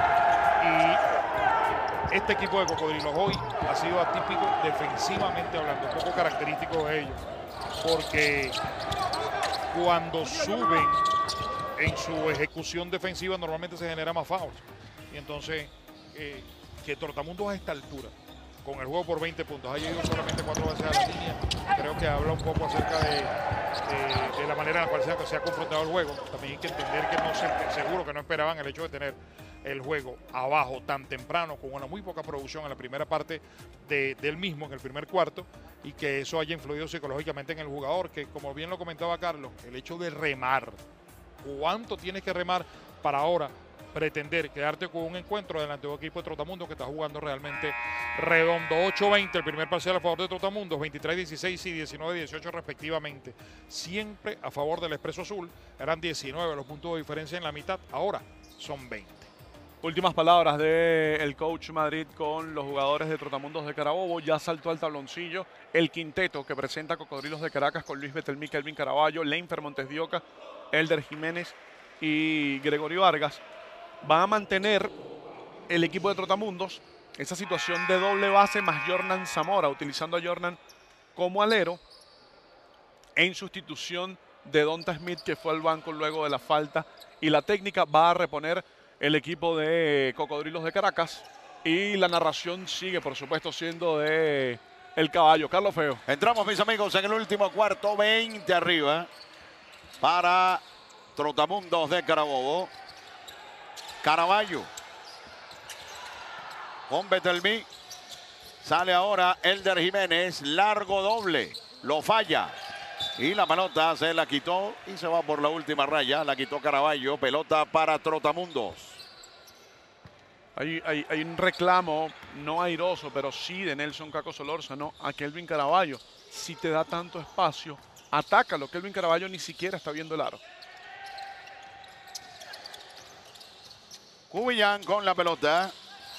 la línea. Y este equipo de Cocodrilos hoy ha sido atípico defensivamente hablando, un poco característico de ellos, porque cuando suben en su ejecución defensiva normalmente se genera más fouls. Y entonces que Trotamundos a esta altura, con el juego por 20 puntos, haya ido solamente 4 veces a la línea, creo que habla un poco acerca de la manera en la cual se ha confrontado el juego. También hay que entender que seguro que no esperaban el hecho de tener el juego abajo tan temprano, con una muy poca producción en la primera parte del mismo, en el primer cuarto, y que eso haya influido psicológicamente en el jugador, que como bien lo comentaba Carlos, el hecho de remar, ¿cuánto tienes que remar para ahora pretender quedarte con un encuentro delante de un equipo de Trotamundos que está jugando realmente redondo? 8-20 el primer parcial a favor de Trotamundos, 23-16 y 19-18 respectivamente. Siempre a favor del Expreso Azul. Eran 19 los puntos de diferencia en la mitad, ahora son 20. Últimas palabras del coach Madrid con los jugadores de Trotamundos de Carabobo. Ya saltó al tabloncillo el quinteto que presenta Cocodrilos de Caracas con Luis Betelmí, Kelvin Caraballo, Leinfer Montes de Oca, Elder Jiménez y Gregorio Vargas. Va a mantener el equipo de Trotamundos esa situación de doble base más Jornan Zamora, utilizando a Jornan como alero en sustitución de Donta Smith, que fue al banco luego de la falta. Y la técnica va a reponer el equipo de Cocodrilos de Caracas. Y la narración sigue, por supuesto, siendo de El Caballo. Carlos Feo. Entramos, mis amigos, en el último cuarto, 20 arriba para Trotamundos de Carabobo. Caraballo con Betelmí. Sale ahora Elder Jiménez. Largo doble. Lo falla. Y la pelota se la quitó y se va por la última raya. La quitó Caraballo. Pelota para Trotamundos. Hay un reclamo, no airoso, pero sí de Nelson Caco Solórzano a Kelvin Caraballo. Si te da tanto espacio, atácalo. Kelvin Caraballo ni siquiera está viendo el aro. Cubillán con la pelota.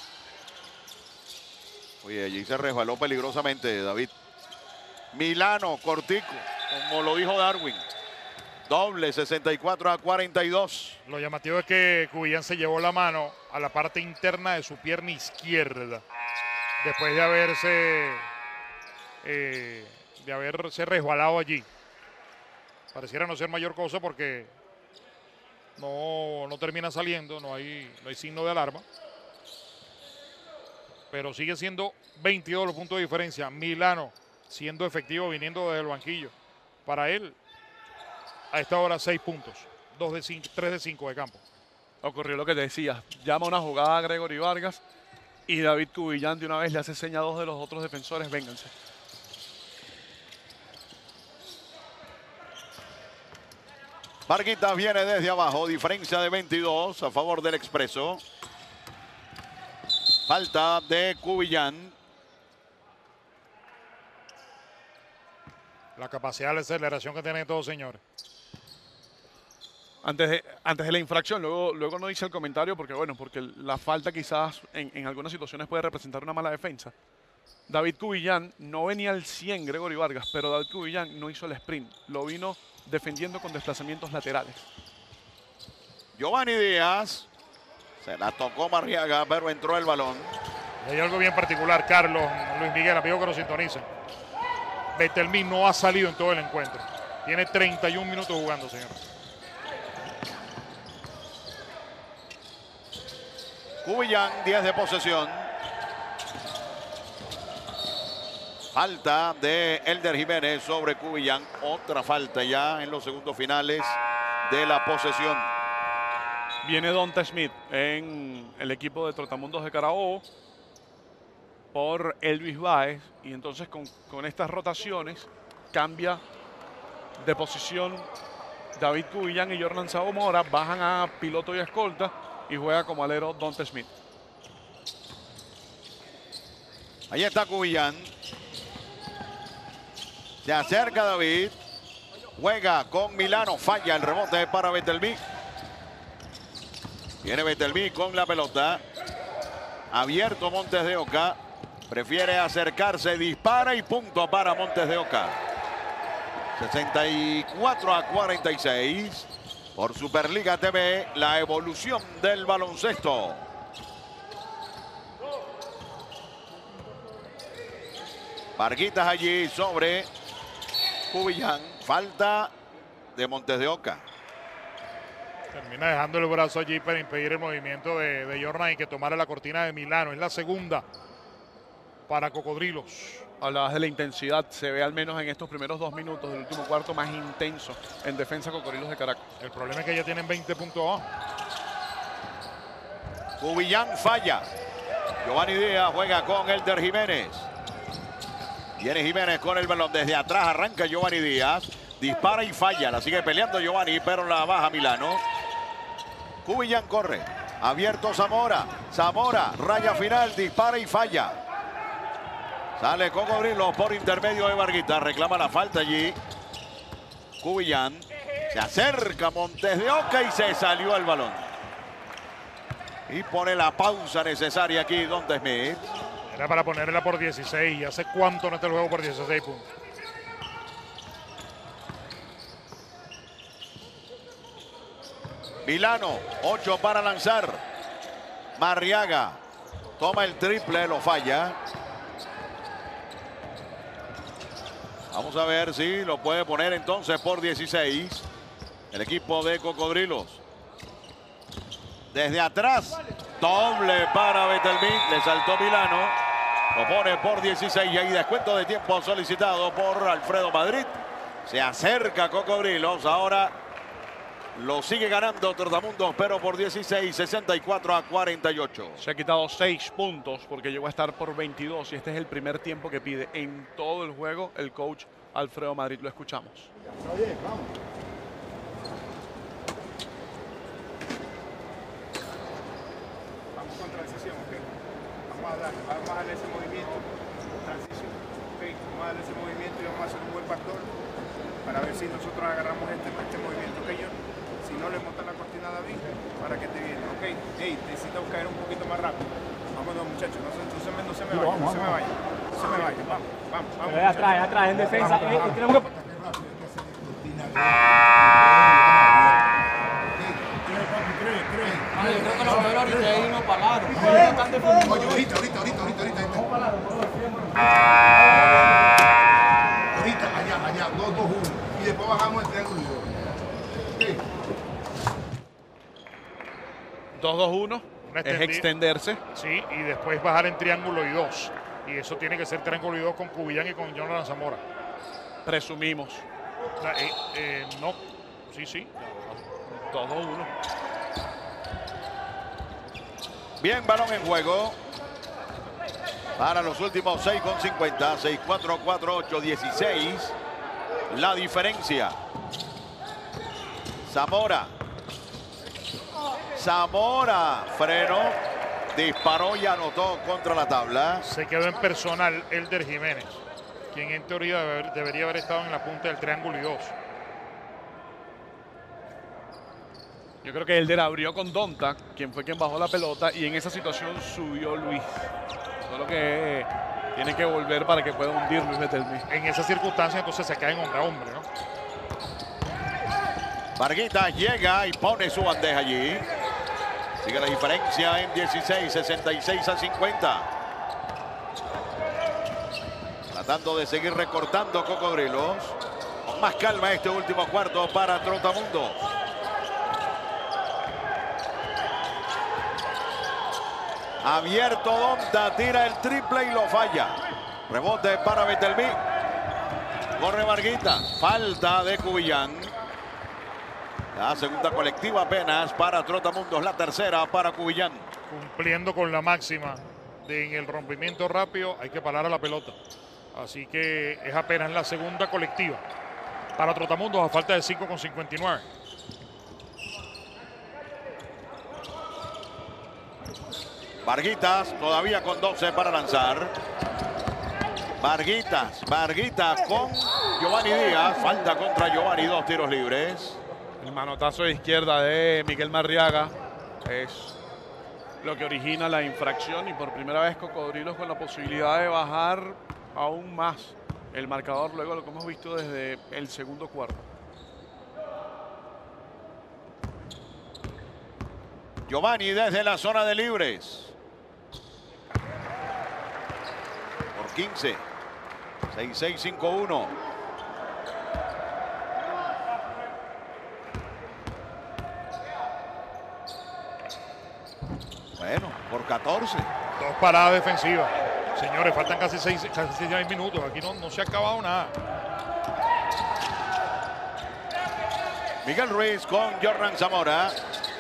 Oye, allí se resbaló peligrosamente David. Milano, cortico, como lo dijo Darwin. Doble, 64-42. Lo llamativo es que Cubillán se llevó la mano a la parte interna de su pierna izquierda después de haberse resbalado allí. Pareciera no ser mayor cosa porque no termina saliendo, no hay signo de alarma. Pero sigue siendo 22 los puntos de diferencia. Milano siendo efectivo viniendo desde el banquillo. Para él, a esta hora 6 puntos, 3 de 5 de campo. Ocurrió lo que te decía, llama una jugada a Gregorio Vargas y David Cubillán de una vez le hace seña a 2 de los otros defensores, vénganse. Varguitas viene desde abajo, diferencia de 22 a favor del Expreso. Falta de Cubillán. La capacidad de aceleración que tienen todos, señores. Antes de la infracción, luego no hice el comentario porque la falta quizás en algunas situaciones puede representar una mala defensa. David Cubillán no venía al 100 Gregorio Vargas, pero David Cubillán no hizo el sprint, lo vino defendiendo con desplazamientos laterales. Giovanni Díaz, se la tocó Marriaga, pero entró el balón. Hay algo bien particular, Carlos, Luis Miguel, amigo que nos sintoniza. Betelmí no ha salido en todo el encuentro. Tiene 31 minutos jugando, señor. Cubillán, 10 de posesión. Falta de Elder Jiménez sobre Cubillán. Otra falta ya en los segundos finales de la posesión. Viene Donta Smith en el equipo de Trotamundos de Carabobo por Elvis Báez. Y entonces con estas rotaciones cambia de posición David Cubillán y Jordan Zamora. Bajan a piloto y escolta y juega como alero Donta Smith. Ahí está Cubillán. Se acerca David. Juega con Milano. Falla el rebote para Betelví. Viene Betelví con la pelota. Abierto Montes de Oca. Prefiere acercarse. Dispara y punto para Montes de Oca. 64-46. Por Superliga TV, la evolución del baloncesto. Varguitas allí sobre Cubillán. Falta de Montes de Oca. Termina dejando el brazo allí para impedir el movimiento de Jordan y que tomara la cortina de Milano. Es la segunda para Cocodrilos. Hablabas de la intensidad. Se ve al menos en estos primeros 2 minutos del último cuarto más intenso en defensa Cocodrilos de Caracas. El problema es que ya tienen 20 puntos abajo. Cubillán falla. Giovanni Díaz juega con Elder Jiménez. Viene Jiménez con el balón. Desde atrás arranca Giovanni Díaz. Dispara y falla. La sigue peleando Giovanni, pero la baja Milano. Cubillán corre. Abierto Zamora. Zamora, raya final, dispara y falla. Sale Cocodrilos por intermedio de Varguita. Reclama la falta allí. Cubillán. Se acerca Montes de Oca y se salió el balón. Y pone la pausa necesaria aquí Donta Smith. Era para ponerla por 16. ¿Y hace cuánto no está el juego por 16 puntos? Milano, 8 para lanzar. Marriaga toma el triple, lo falla. Vamos a ver si lo puede poner entonces por 16. El equipo de Cocodrilos. Desde atrás, doble para Betelví. Le saltó Milano. Lo pone por 16 y hay descuento de tiempo solicitado por Alfredo Madrid. Se acerca Cocodrilos. Ahora lo sigue ganando Trotamundos, pero por 16, 64-48. Se ha quitado 6 puntos porque llegó a estar por 22 y este es el primer tiempo que pide en todo el juego el coach Alfredo Madrid. Lo escuchamos. Está bien, vamos. Vamos con transición, ok. Vamos a darle ese movimiento. Transición, ok. Vamos a darle ese movimiento y vamos a hacer un buen factor para ver si nosotros agarramos este movimiento, ok, yo. Si no, le montan la cortina a David para que te viene, ok. Hey, necesitamos caer un poquito más rápido. Vámonos, muchachos, no se me vayan, no se me vayan. No se me vayan, vamos. Pero atrás, en defensa. Tenemos que... Yo creo que lo peor ahorita es irnos para lado. Oye, ahorita. Ahorita, allá, 2-2-1. Y después bajamos el triángulo. 2-2-1 es extenderse. Sí, y después bajar en triángulo y 2. Y eso tiene que ser triángulo y 2 con Cubillán y con Jordan Zamora. Presumimos. No, sí. 2-2-1. Bien, balón en juego. Para los últimos 6:50. 6-4, 4-8, 16. La diferencia. Zamora frenó, disparó y anotó contra la tabla. Se quedó en personal Elder Jiménez, quien en teoría debería haber estado en la punta del triángulo y 2. Yo creo que Elder abrió con Donta, quien fue quien bajó la pelota, y en esa situación subió Luis. Solo que tiene que volver para que pueda hundir Luis Betelví. En esa circunstancia entonces se caen hombre a hombre, ¿no? Varguita llega y pone su bandeja allí. Sigue la diferencia en 16, 66-50. Tratando de seguir recortando Cocodrilos. Con más calma este último cuarto para Trotamundos. Abierto Donta, tira el triple y lo falla. Rebote para Betelví. Corre Varguitas. Falta de Cubillán. La segunda colectiva apenas para Trotamundos. La tercera para Cubillán. Cumpliendo con la máxima de en el rompimiento rápido hay que parar a la pelota. Así que es apenas la segunda colectiva para Trotamundos a falta de 5,59. Varguitas todavía con 12 para lanzar. Varguitas con Giovanni Díaz. Falta contra Giovanni, 2 tiros libres. El manotazo de izquierda de Miguel Marriaga es lo que origina la infracción y por primera vez Cocodrilos con la posibilidad de bajar aún más el marcador luego de lo que hemos visto desde el segundo cuarto. Giovanni desde la zona de libres. Por 15. 6-6-5-1. Bueno, por 14. 2 paradas defensivas. Señores, faltan casi 6 minutos. Aquí no se ha acabado nada. Miguel Ruiz con Jordan Zamora.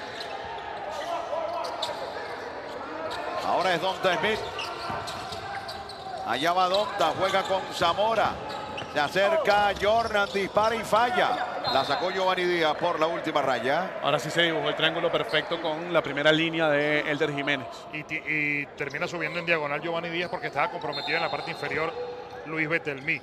Ahora es Donta Smith. Allá va Donta, juega con Zamora. Se acerca Jordan, dispara y falla. La sacó Giovanni Díaz por la última raya. Ahora sí se dibujó el triángulo perfecto con la primera línea de Elder Jiménez. Y termina subiendo en diagonal Giovanni Díaz porque estaba comprometido en la parte inferior Luis Betelmí.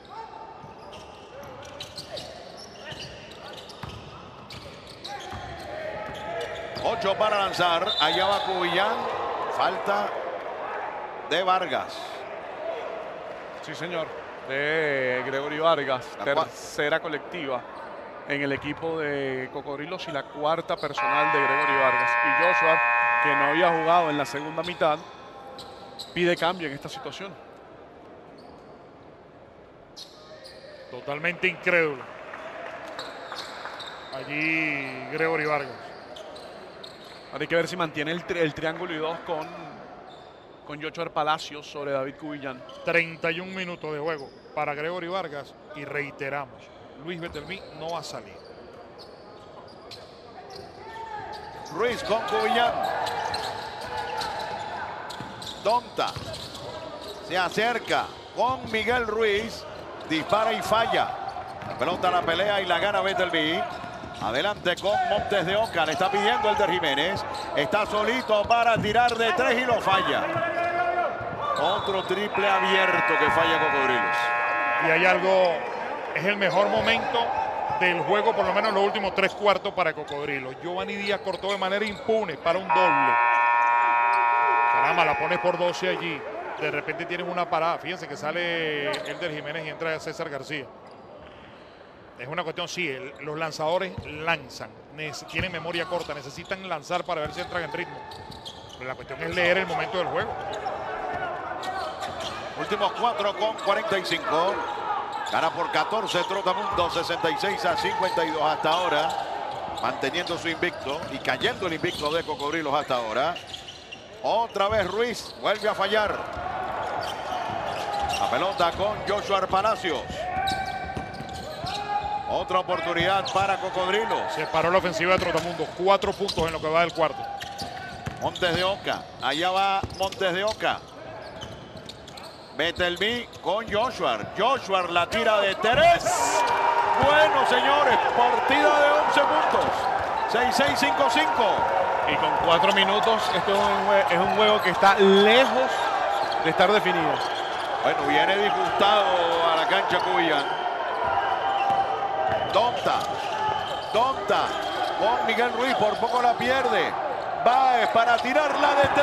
Ocho para lanzar. Allá va Cubillán. Falta de Vargas. Sí, señor. De Gregorio Vargas. Tercera colectiva en el equipo de Cocodrilos y la cuarta personal de Gregorio Vargas. Y Joshua, que no había jugado en la segunda mitad, pide cambio en esta situación. Totalmente incrédulo. Allí Gregorio Vargas. Ahora hay que ver si mantiene el triángulo y 2 con Joshua Palacios sobre David Cubillán. 31 minutos de juego para Gregorio Vargas y reiteramos, Luis Betelmí no va a salir. Ruiz con Cubillán. Donta se acerca con Miguel Ruiz. Dispara y falla. La pelota la pelea y la gana Betelmí. Adelante con Montes de Oca. Le está pidiendo Elder Jiménez. Está solito para tirar de 3 y lo falla. Otro triple abierto que falla Cocodrilos. Y hay algo, es el mejor momento del juego, por lo menos en los últimos 3 cuartos para Cocodrilos. Giovanni Díaz cortó de manera impune para un doble. Caramba, la pones por 12 allí. De repente tienes una parada. Fíjense que sale Elder Jiménez y entra César García. Es una cuestión, sí, los lanzadores lanzan. Tienen memoria corta, necesitan lanzar para ver si entran en ritmo. Pero la cuestión es leer el momento del juego. Últimos 4 con 45. Gana por 14 Trotamundos, 66-52 hasta ahora. Manteniendo su invicto y cayendo el invicto de Cocodrilos hasta ahora. Otra vez Ruiz vuelve a fallar. La pelota con Joshua Palacios. Otra oportunidad para Cocodrilos. Se paró la ofensiva de Trotamundos. 4 puntos en lo que va del cuarto. Montes de Oca. Allá va Montes de Oca. Betelmí con Joshua. Joshua la tira de 3. Bueno, señores, partida de 11 puntos. 6-6-5-5. Y con 4 minutos, esto es un juego que está lejos de estar definido. Bueno, viene disgustado a la cancha Cubillán. Donta con Miguel Ruiz, por poco la pierde. Báez para tirarla de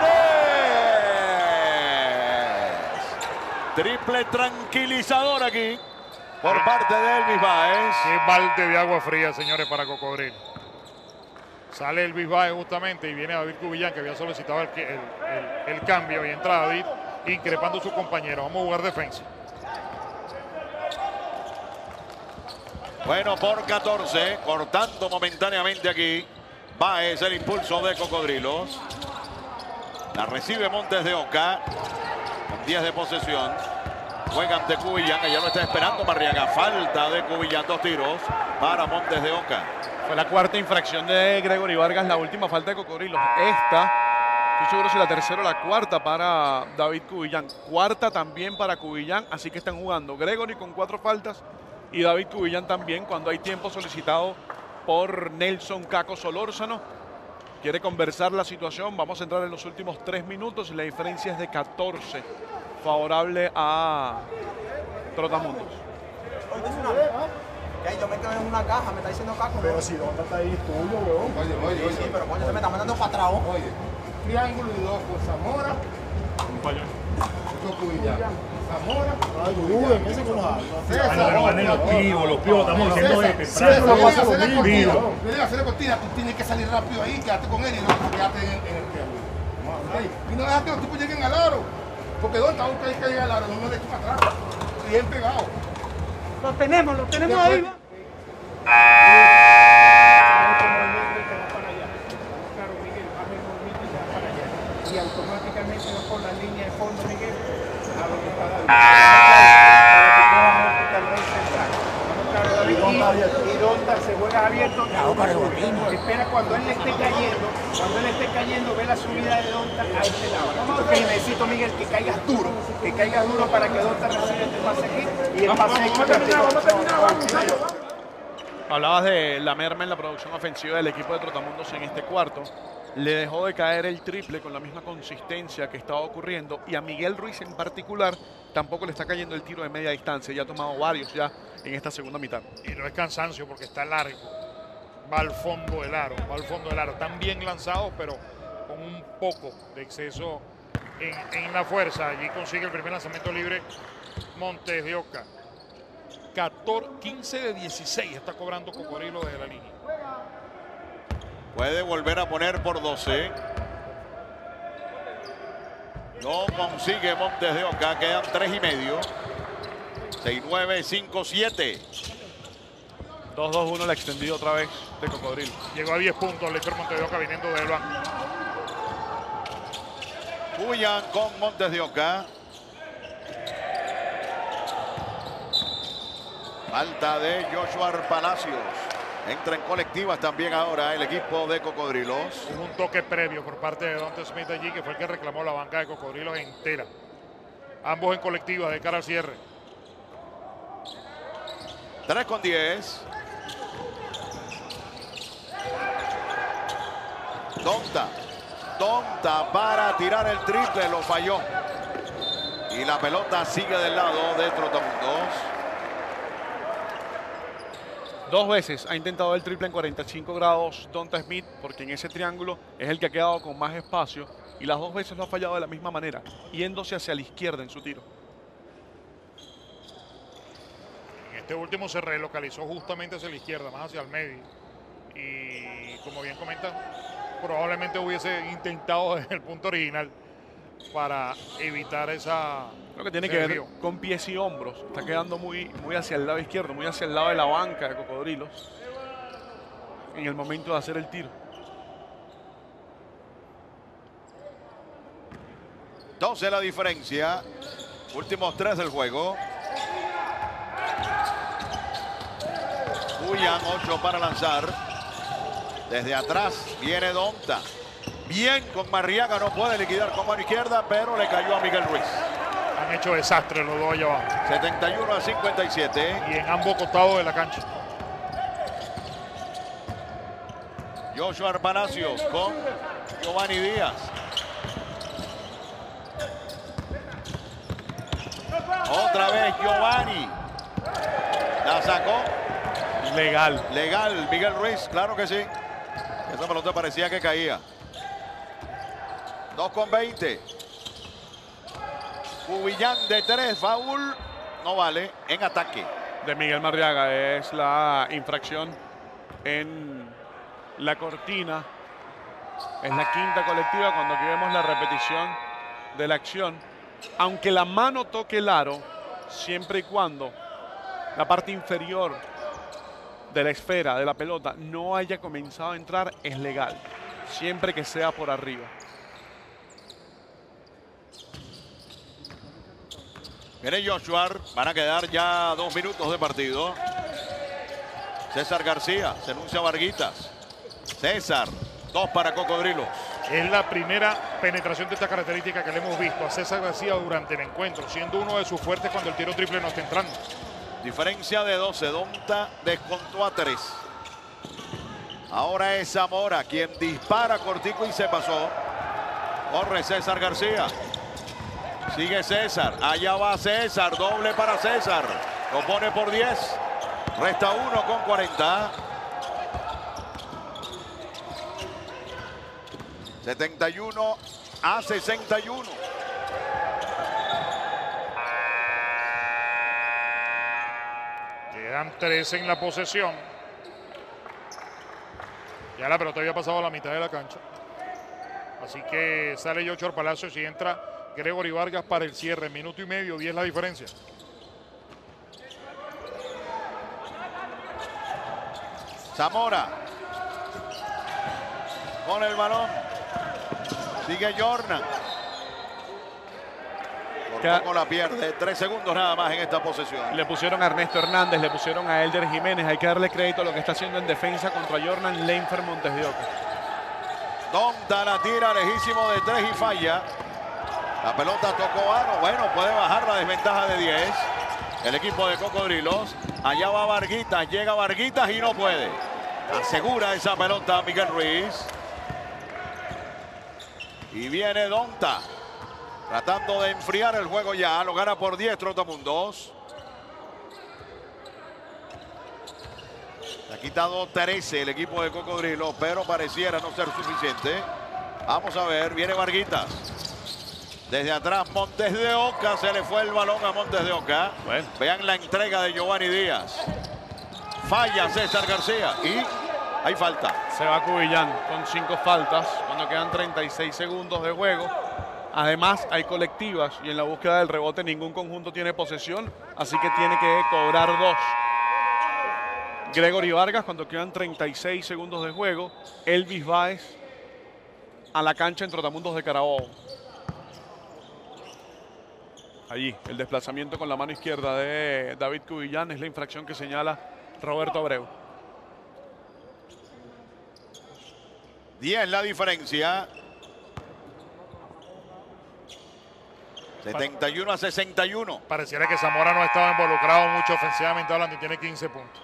3. Triple tranquilizador aquí por parte de Elvis Báez. Qué balde de agua fría, señores, para Cocodrilo. Sale Elvis Báez justamente y viene David Cubillán, que había solicitado el cambio, y entra David increpando a su compañero. Vamos a jugar defensa. Bueno, por 14, cortando momentáneamente aquí. Báez, el impulso de Cocodrilos. La recibe Montes de Oca. Con 10 de posesión. Juega ante Cubillán. Ya lo está esperando Marriaga. Falta de Cubillán. 2 tiros para Montes de Oca. Fue la cuarta infracción de Gregory Vargas. La última falta de Cocodrilos. Esta, estoy seguro si la tercera o la cuarta para David Cubillán. Cuarta también para Cubillán. Así que están jugando Gregory con 4 faltas. Y David Cubillán también, cuando hay tiempo solicitado por Nelson Caco Solórzano. Quiere conversar la situación. Vamos a entrar en los últimos 3 minutos y la diferencia es de 14. Favorable a Trotamundos. Yo me quedo en una caja, me está diciendo Caco. Pero si Donta está ahí, es tuyo, weón. Oye. Sí, pero coño, se me está mandando para atrás. Oye, triángulo y 2 por Zamora. Cubillán. Zamora. Ay, Gurú, ¿qué se conoce? Los pibos, estamos diciendo de temprano. Debe hacer cortina, tú tienes que salir rápido ahí, quédate con él y no quédate en el triángulo. Y no dejas que los tipos lleguen al aro. Porque Donta aún hay que llegar al aro, no le eches para atrás. Bien pegado. Lo tenemos ahí. Claro, Miguel, baja el movimiento y se va para allá. Y automáticamente va por la línea de fondo, Miguel, a lo que está David. Para que puedan aplicar el central. Claro, David, y Donta se juega abierto. Espera cuando él le esté cayendo, ve la subida de Donta a este lado. Ok, necesito, Miguel, que caigas duro para que Donta reciba este pase aquí y el pase ahí. Hablabas de la merma en la producción ofensiva del equipo de Trotamundos en este cuarto. Le dejó de caer el triple con la misma consistencia que estaba ocurriendo. Y a Miguel Ruiz en particular tampoco le está cayendo el tiro de media distancia. Ya ha tomado varios ya en esta segunda mitad. Y no es cansancio porque está largo. Va al fondo del aro, Están bien lanzados, pero con un poco de exceso en la fuerza. Allí consigue el primer lanzamiento libre Montes de Oca. 15 de 16 está cobrando Cocodrilo desde la línea. Puede volver a poner por 12. No consigue Montes de Oca. Quedan 3:30. 6-9, 5-7. 2-2-1 la extendido otra vez de Cocodrilo. Llegó a 10 puntos Lector Montes de Oca viniendo del banco. Cubillán con Montes de Oca. Falta de Joshua Palacios. Entra en colectivas también ahora el equipo de Cocodrilos. Un toque previo por parte de Donta Smith allí, que fue el que reclamó la banca de Cocodrilos entera. Ambos en colectivas de cara al cierre. 3-10. Donta para tirar el triple, lo falló. Y la pelota sigue del lado de Trotamundos. 2 veces ha intentado el triple en 45 grados Donta Smith, porque en ese triángulo es el que ha quedado con más espacio. Y las 2 veces lo ha fallado de la misma manera, yéndose hacia la izquierda en su tiro. En este último se relocalizó justamente hacia la izquierda, más hacia el medio. Y como bien comenta, probablemente hubiese intentado desde el punto original para evitar esa... Lo que tiene que ver con pies y hombros. Está quedando muy hacia el lado izquierdo, muy hacia el lado de la banca de Cocodrilos en el momento de hacer el tiro. 12 la diferencia. Últimos 3 del juego. Cubillán, 8 para lanzar. Desde atrás viene Donta. Bien con Marriaga, no puede liquidar con mano izquierda, pero le cayó a Miguel Ruiz. Han hecho desastre los dos allá abajo. 71-57. Y en ambos costados de la cancha. Joshua Palacios con Giovanni Díaz. Otra vez Giovanni. La sacó. Legal. Legal, Miguel Ruiz, claro que sí. Esa pelota parecía que caía. 2:20. Cubillán de 3, foul. No vale, en ataque. De Miguel Marriaga es la infracción en la cortina. Es la quinta colectiva cuando aquí vemos la repetición de la acción. Aunque la mano toque el aro, siempre y cuando la parte inferior de la esfera, de la pelota, no haya comenzado a entrar, es legal. Siempre que sea por arriba. Viene Joshua, van a quedar ya 2 minutos de partido. César García, se anuncia Varguitas. César, 2 para Cocodrilos. Es la primera penetración de esta característica que le hemos visto a César García durante el encuentro, siendo uno de sus fuertes cuando el tiro triple no está entrando. Diferencia de 12, Donta descontó a 3. Ahora es Zamora quien dispara cortico y se pasó. Corre César García. Sigue César, allá va César, doble para César. Lo pone por 10. Resta 1 con 40. 71 a 61. Quedan 3 en la posesión. Ya la pelota había pasado a la mitad de la cancha. Así que sale Joshua Palacios y entra Gregory Vargas para el cierre. Minuto y medio, 10 la diferencia. Zamora. Con el balón. Sigue Jordan. Por poco la pierde. 3 segundos nada más en esta posesión. Le pusieron a Ernesto Hernández, le pusieron a Elder Jiménez. Hay que darle crédito a lo que está haciendo en defensa contra Jordan Leinfer Montes de Oca. Donta la tira lejísimo de 3 y falla. La pelota tocó aro. Bueno, puede bajar la desventaja de 10. El equipo de Cocodrilos. Allá va Varguitas. Llega Varguitas y no puede. Asegura esa pelota Miguel Ruiz. Y viene Donta. Tratando de enfriar el juego ya. Lo gana por 10 Trotamundos. Le ha quitado 13 el equipo de Cocodrilos, pero pareciera no ser suficiente. Vamos a ver. Viene Varguitas. Desde atrás Montes de Oca. Se le fue el balón a Montes de Oca. Bueno. Vean la entrega de Giovanni Díaz. Falla César García. Y hay falta. Se va Cubillán con 5 faltas cuando quedan 36 segundos de juego. Además hay colectivas y en la búsqueda del rebote ningún conjunto tiene posesión, así que tiene que cobrar 2. Gregory Vargas cuando quedan 36 segundos de juego. Elvis Báez a la cancha en Trotamundos de Carabobo. Allí el desplazamiento con la mano izquierda de David Cubillán es la infracción que señala Roberto Abreu. 10 la diferencia. 71 a 61. Pareciera que Zamora no estaba involucrado mucho ofensivamente hablando y tiene 15 puntos.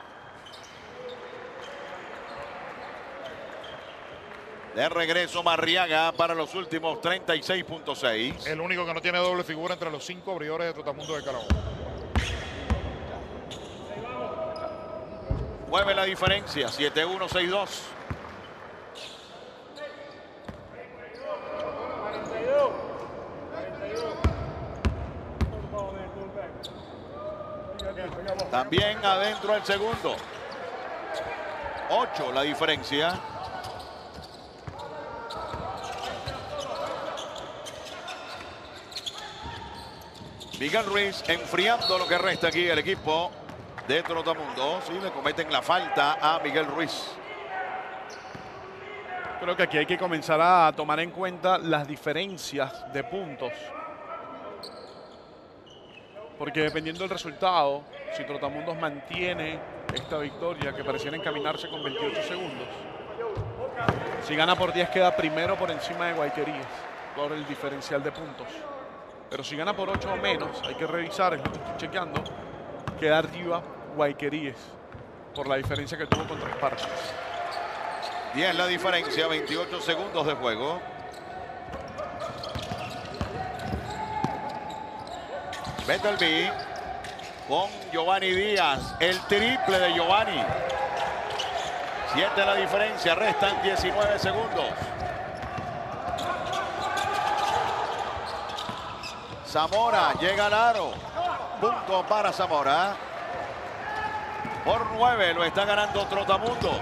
De regreso Marriaga para los últimos 36.6. El único que no tiene doble figura entre los 5 abridores de Trotamundos de Carabobo. Mueve la diferencia. 7-1, 6-2. También adentro el segundo. 8 la diferencia. Miguel Ruiz enfriando lo que resta aquí el equipo de Trotamundos. Y le cometen la falta a Miguel Ruiz. Creo que aquí hay que comenzar a tomar en cuenta las diferencias de puntos. Porque dependiendo del resultado, si Trotamundos mantiene esta victoria que pareciera encaminarse con 28 segundos. Si gana por 10 queda primero por encima de Guayquerías por el diferencial de puntos. Pero si gana por 8 o menos, hay que revisar, es lo que estoy chequeando, queda arriba Guayquerías por la diferencia que tuvo contra Espartas. 10 la diferencia, 28 segundos de juego. Bettelby con Giovanni Díaz, el triple de Giovanni. 7 la diferencia, restan 19 segundos. Zamora llega al aro. Punto para Zamora. Por 9 lo está ganando Trotamundos.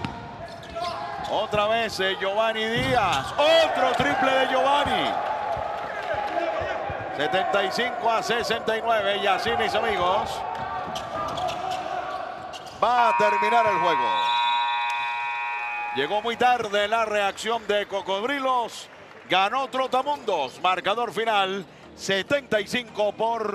Otra vez Giovanni Díaz. Otro triple de Giovanni. 75 a 69. Y así, mis amigos, va a terminar el juego. Llegó muy tarde la reacción de Cocodrilos. Ganó Trotamundos. Marcador final 75 por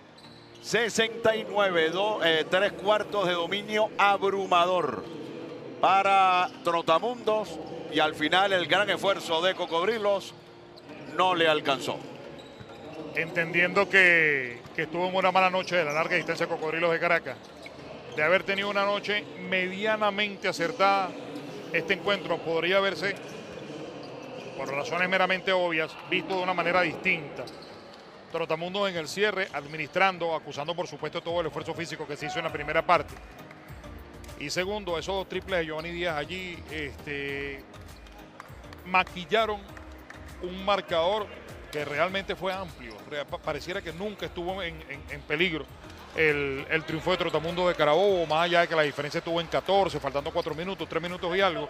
69. 3/4 de dominio abrumador para Trotamundos. Y al final el gran esfuerzo de Cocodrilos no le alcanzó. Entendiendo que estuvo en una mala noche de la larga distancia Cocodrilos de Caracas, de haber tenido una noche medianamente acertada, este encuentro podría verse, por razones meramente obvias, visto de una manera distinta. Trotamundos en el cierre, administrando, acusando por supuesto todo el esfuerzo físico que se hizo en la primera parte. Y segundo, esos dos triples de Giovanni Díaz allí maquillaron un marcador que realmente fue amplio. Pareciera que nunca estuvo en peligro el triunfo de Trotamundos de Carabobo, más allá de que la diferencia estuvo en 14, faltando 4 minutos, 3 minutos y algo.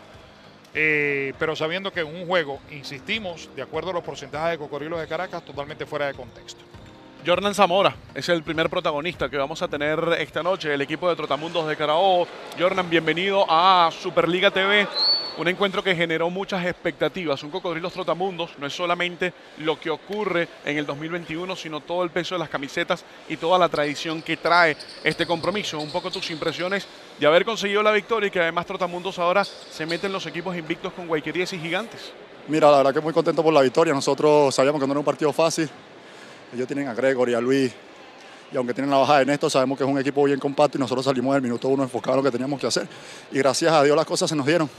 Pero sabiendo que en un juego, insistimos, de acuerdo a los porcentajes de Cocodrilos de Caracas, totalmente fuera de contexto. Jornan Zamora es el primer protagonista que vamos a tener esta noche, el equipo de Trotamundos de Carabobo. Jornan, bienvenido a Superliga TV. Un encuentro que generó muchas expectativas. Un Cocodrilos Trotamundos no es solamente lo que ocurre en el 2021, sino todo el peso de las camisetas y toda la tradición que trae este compromiso. Un poco tus impresiones de haber conseguido la victoria y que además Trotamundos ahora se mete en los equipos invictos con Guayquerías y Gigantes. Mira, la verdad que muy contento por la victoria. Nosotros sabíamos que no era un partido fácil. Ellos tienen a Gregory, a Luis, y aunque tienen la baja de Néstor, sabemos que es un equipo bien compacto y nosotros salimos del minuto 1 enfocados en lo que teníamos que hacer. Y gracias a Dios las cosas se nos dieron.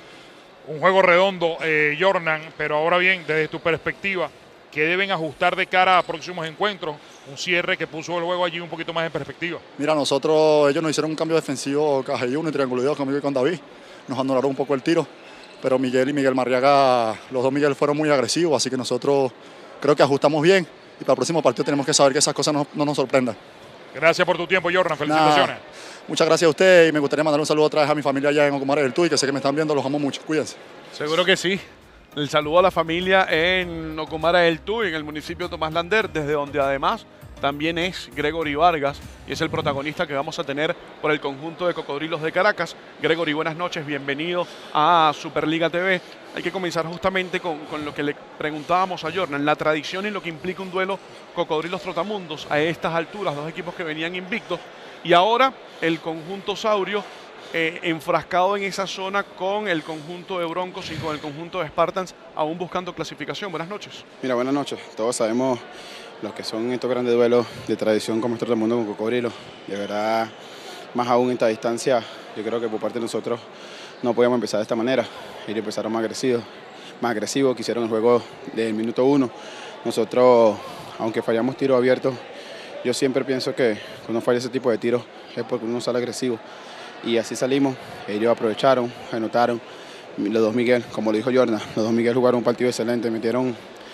Un juego redondo, Jornan, pero ahora bien, desde tu perspectiva, ¿qué deben ajustar de cara a próximos encuentros? Un cierre que puso el juego allí un poquito más en perspectiva. Mira, ellos nos hicieron un cambio defensivo, caja y uno y triángulo y dos conmigo y con David. Nos anularon un poco el tiro, pero Miguel y Miguel Marriaga, los dos Miguel fueron muy agresivos, así que nosotros creo que ajustamos bien y para el próximo partido tenemos que saber que esas cosas no nos sorprendan. Gracias por tu tiempo, Jornan. Felicitaciones. Muchas gracias a usted y me gustaría mandar un saludo otra vez a mi familia allá en Ocumare del Tuy, que sé que me están viendo, los amo mucho. Cuídense. Seguro que sí. El saludo a la familia en Ocumare del Tuy, en el municipio de Tomás Lander, desde donde además también es Gregory Vargas y es el protagonista que vamos a tener por el conjunto de Cocodrilos de Caracas. Gregory, buenas noches, bienvenido a Superliga TV. Hay que comenzar justamente con lo que le preguntábamos a Jornan, la tradición y lo que implica un duelo Cocodrilos Trotamundos a estas alturas, dos equipos que venían invictos y ahora el conjunto Saurio enfrascado en esa zona con el conjunto de Broncos y con el conjunto de Spartans aún buscando clasificación. Buenas noches. Mira, buenas noches. Todos sabemos los que son estos grandes duelos de tradición como este Trotamundos con Cocodrilos. De verdad, más aún en esta distancia, yo creo que por parte de nosotros no podíamos empezar de esta manera. Ellos empezaron más agresivos, quisieron el juego del minuto 1. Nosotros, aunque fallamos tiros abiertos, yo siempre pienso que cuando falla ese tipo de tiros es porque uno sale agresivo. Y así salimos, ellos aprovecharon, anotaron. Los dos Miguel, como lo dijo Jordan, los dos Miguel jugaron un partido excelente, metieron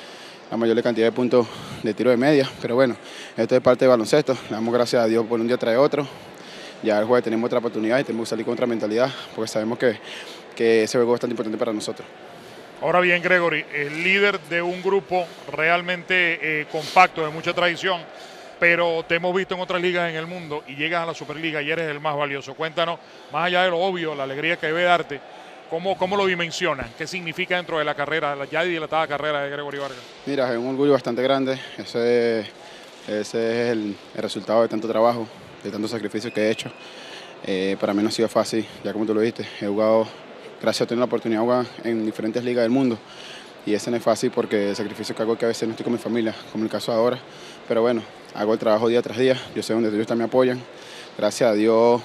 la mayor cantidad de puntos de tiro de media, pero bueno, esto es parte de baloncesto, le damos gracias a Dios por un día trae otro. Ya el jueves tenemos otra oportunidad y tenemos que salir con otra mentalidad, porque sabemos que ese juego es bastante importante para nosotros. Ahora bien, Gregory, el líder de un grupo realmente compacto, de mucha tradición, pero te hemos visto en otras ligas en el mundo y llegas a la Superliga y eres el más valioso. Cuéntanos, más allá de lo obvio, la alegría que debe darte, ¿cómo lo dimensionan? ¿Qué significa dentro de la carrera, la ya dilatada carrera de Gregory Vargas? Mira, es un orgullo bastante grande. Ese es el resultado de tanto trabajo, de tantos sacrificios que he hecho. Para mí no ha sido fácil, ya como tú lo dijiste. He jugado, gracias a tener la oportunidad de jugar en diferentes ligas del mundo. Y ese no es fácil porque el sacrificio que hago es que a veces no estoy con mi familia, como el caso de ahora. Pero bueno, hago el trabajo día tras día. Yo sé donde ellos también me apoyan. Gracias a Dios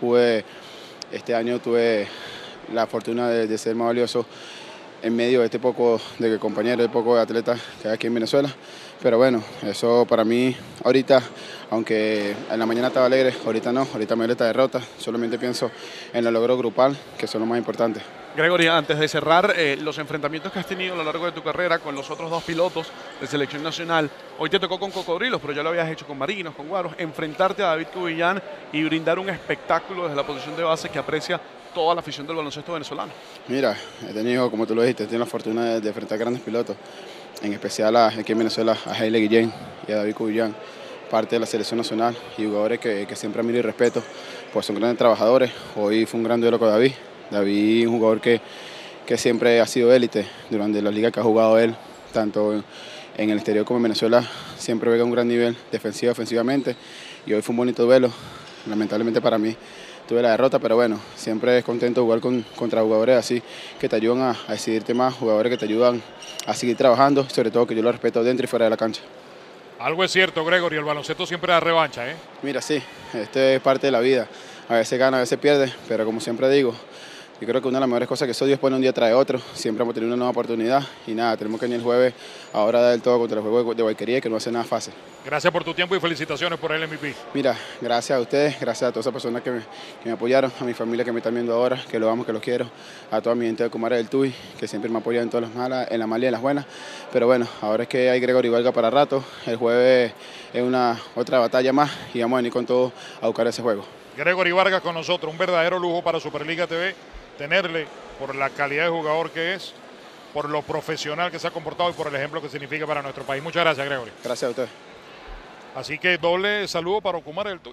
este año tuve la fortuna de ser más valioso en medio de este poco de compañeros, de poco de atletas que hay aquí en Venezuela. Pero bueno, eso para mí ahorita, aunque en la mañana estaba alegre, ahorita no, ahorita me duele esta derrota. Solamente pienso en el logro grupal, que son lo más importante. Gregory, antes de cerrar, los enfrentamientos que has tenido a lo largo de tu carrera con los otros dos pilotos de selección nacional, hoy te tocó con Cocodrilos, pero ya lo habías hecho con Marinos, con Guaros, enfrentarte a David Cubillán y brindar un espectáculo desde la posición de base que aprecia toda la afición del baloncesto venezolano. Mira, he tenido, como tú lo dijiste, he tenido la fortuna de enfrentar grandes pilotos, en especial aquí en Venezuela a Haile Guillén y a David Cubillán, parte de la selección nacional y jugadores que siempre admiro y respeto, pues son grandes trabajadores. Hoy fue un gran duelo con David. David, un jugador que siempre ha sido élite durante las ligas que ha jugado él, tanto en el exterior como en Venezuela, siempre juega a un gran nivel defensivo, ofensivamente, y hoy fue un bonito duelo. Lamentablemente para mí tuve la derrota, pero bueno, siempre es contento jugar contra jugadores así que te ayudan a decidirte más, jugadores que te ayudan a seguir trabajando, sobre todo que yo lo respeto dentro y fuera de la cancha. Algo es cierto, Gregory, el baloncesto siempre da revancha, ¿eh? Mira, sí, esto es parte de la vida. A veces gana, a veces pierde, pero como siempre digo, yo creo que una de las mejores cosas que eso Dios pone un día trae otro. Siempre hemos tenido una nueva oportunidad y nada, tenemos que venir el jueves ahora dar el todo contra el juego de Guayquería, que no hace nada fácil. Gracias por tu tiempo y felicitaciones por el MVP. Mira, gracias a ustedes, gracias a todas esas personas que me apoyaron, a mi familia que me están viendo ahora, que lo amo, que los quiero, a toda mi gente de Comare del Tuy, que siempre me apoyan en todas las malas, en las malas y en las buenas. Pero bueno, ahora es que hay Gregory Vargas para rato, el jueves es otra batalla más y vamos a venir con todo a buscar ese juego. Gregory Vargas con nosotros, un verdadero lujo para Superliga TV tenerle por la calidad de jugador que es, por lo profesional que se ha comportado y por el ejemplo que significa para nuestro país. Muchas gracias, Gregory. Gracias a ustedes. Así que doble saludo para Ocumare del Tuy.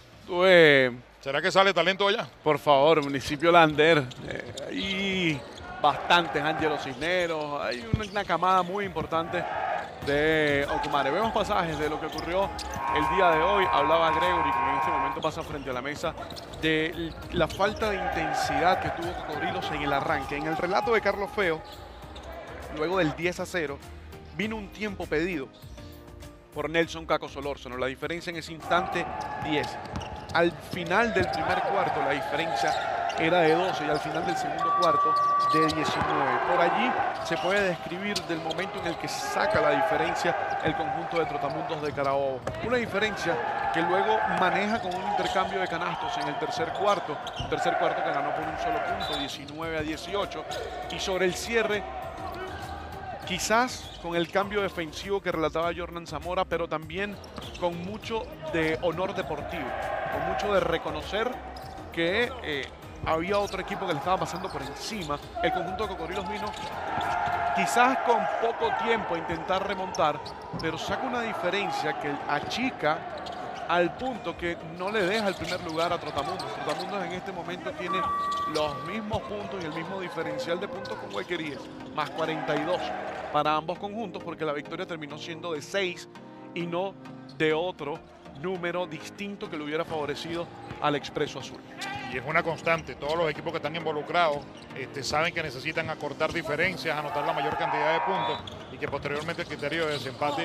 ¿Será que sale talento allá? Por favor, municipio Lander. Hay bastantes, Ángelo Cisneros, hay una camada muy importante de Ocumare. Vemos pasajes de lo que ocurrió el día de hoy. Hablaba Gregory, que en este momento pasa frente a la mesa, de la falta de intensidad que tuvo Cocodrilos en el arranque. En el relato de Carlos Feo, luego del 10-0, vino un tiempo pedido por Nelson Caco Solórzano. La diferencia en ese instante, 10. Al final del primer cuarto, la diferencia era de 12 y al final del segundo cuarto, de 19. Por allí se puede describir del momento en el que saca la diferencia el conjunto de Trotamundos de Carabobo. Una diferencia que luego maneja con un intercambio de canastos en el tercer cuarto. Un tercer cuarto que ganó por un solo punto, 19-18. Y sobre el cierre, quizás con el cambio defensivo que relataba Jornan Zamora, pero también con mucho de honor deportivo, con mucho de reconocer que había otro equipo que le estaba pasando por encima. El conjunto de Cocodrilos vino quizás con poco tiempo a intentar remontar, pero saca una diferencia que achica al punto que no le deja el primer lugar a Trotamundos. Trotamundos en este momento tiene los mismos puntos y el mismo diferencial de puntos con Guayquerías, más 42 para ambos conjuntos, porque la victoria terminó siendo de 6 y no de otro número distinto que le hubiera favorecido al Expreso Azul. Y es una constante, todos los equipos que están involucrados saben que necesitan acortar diferencias, anotar la mayor cantidad de puntos y que posteriormente el criterio de desempate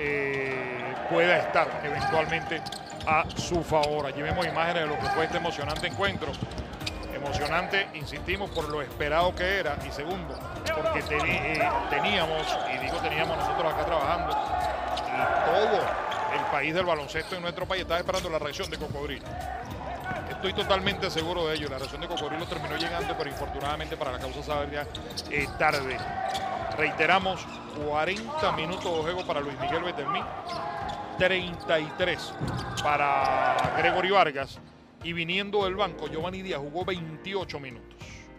pueda estar eventualmente a su favor. Allí vemos imágenes de lo que fue este emocionante encuentro. Emocionante, insistimos, por lo esperado que era, y segundo, porque teníamos, y digo teníamos nosotros acá trabajando, y todo el país del baloncesto en nuestro país estaba esperando la reacción de Cocodrilo. Estoy totalmente seguro de ello. La reacción de Cocodrilo terminó llegando, pero infortunadamente para la causa saberla tarde. Reiteramos, 40 minutos de juego para Luis Miguel Betelmín, 33 para Gregory Vargas, y viniendo del banco, Giovanni Díaz jugó 28 minutos.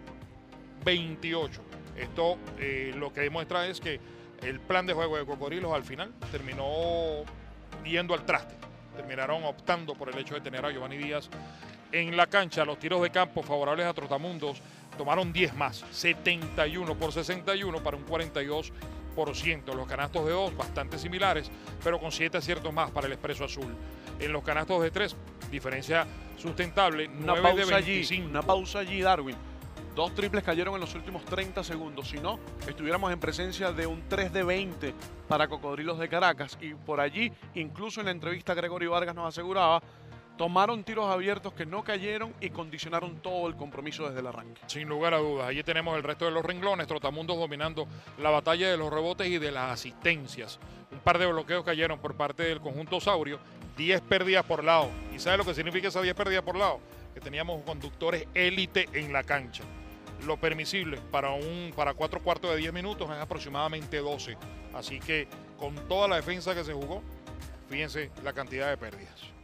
28. Esto lo que demuestra es que el plan de juego de Cocodrilos al final terminó yendo al traste. Terminaron optando por el hecho de tener a Giovanni Díaz en la cancha. Los tiros de campo favorables a Trotamundos tomaron 10 más, 71 por 61 para un 42%. Los canastos de 2 bastante similares, pero con 7 aciertos más para el Expreso Azul. En los canastos de 3, diferencia sustentable, 9 de 25. Una pausa allí, Darwin. 2 triples cayeron en los últimos 30 segundos. Si no, estuviéramos en presencia de un 3 de 20 para Cocodrilos de Caracas. Y por allí, incluso en la entrevista, Gregory Vargas nos aseguraba, tomaron tiros abiertos que no cayeron y condicionaron todo el compromiso desde el arranque. Sin lugar a dudas. Allí tenemos el resto de los renglones. Trotamundos dominando la batalla de los rebotes y de las asistencias. Un par de bloqueos cayeron por parte del conjunto Saurio. 10 pérdidas por lado. ¿Y sabe lo que significa esas 10 pérdidas por lado? Que teníamos conductores élite en la cancha. Lo permisible para 4 cuartos de 10 minutos es aproximadamente 12. Así que con toda la defensa que se jugó, fíjense la cantidad de pérdidas.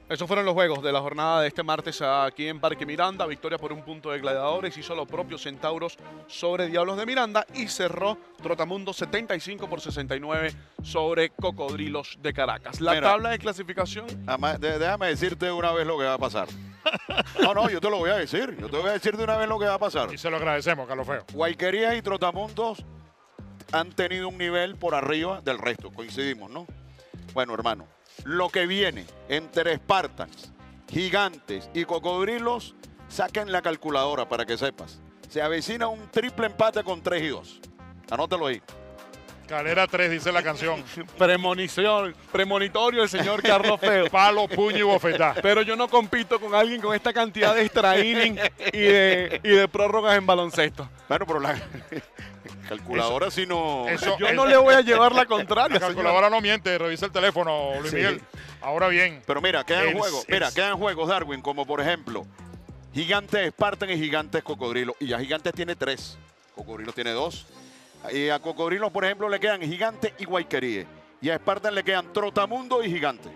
Esos fueron los juegos de la jornada de este martes aquí en Parque Miranda. Victoria por un punto de Gladiadores. Hizo lo propio Centauros sobre Diablos de Miranda. Y cerró Trotamundo 75-69 sobre Cocodrilos de Caracas. La tabla de clasificación. Déjame decirte una vez lo que va a pasar. No, yo te lo voy a decir. Yo te voy a decir de una vez lo que va a pasar. Y se lo agradecemos, Carlos Feo. Guayquerías y Trotamundos han tenido un nivel por arriba del resto. Coincidimos, ¿no? Bueno, hermano. Lo que viene entre Spartans, Gigantes y Cocodrilos, saquen la calculadora para que sepas. Se avecina un triple empate con 3-2. Anótalo ahí. Calera 3, dice la canción. Premonitorio el señor Carlos Feo. Palo, puño y bofetá. Pero yo no compito con alguien con esta cantidad de extra inning y de prórrogas en baloncesto. Bueno, pero la calculadora si no... yo no le voy a llevar la contraria. La calculadora no miente, revisa el teléfono, Luis Miguel. Ahora bien. Pero mira, quedan juegos, Darwin, como por ejemplo, Gigantes Spartan y Gigantes Cocodrilo. Y ya Gigantes tiene 3, Cocodrilos tiene 2. Y a Cocodrilos, por ejemplo, le quedan Gigantes y Guayqueríe. Y a Spartan le quedan Trotamundo y Gigantes.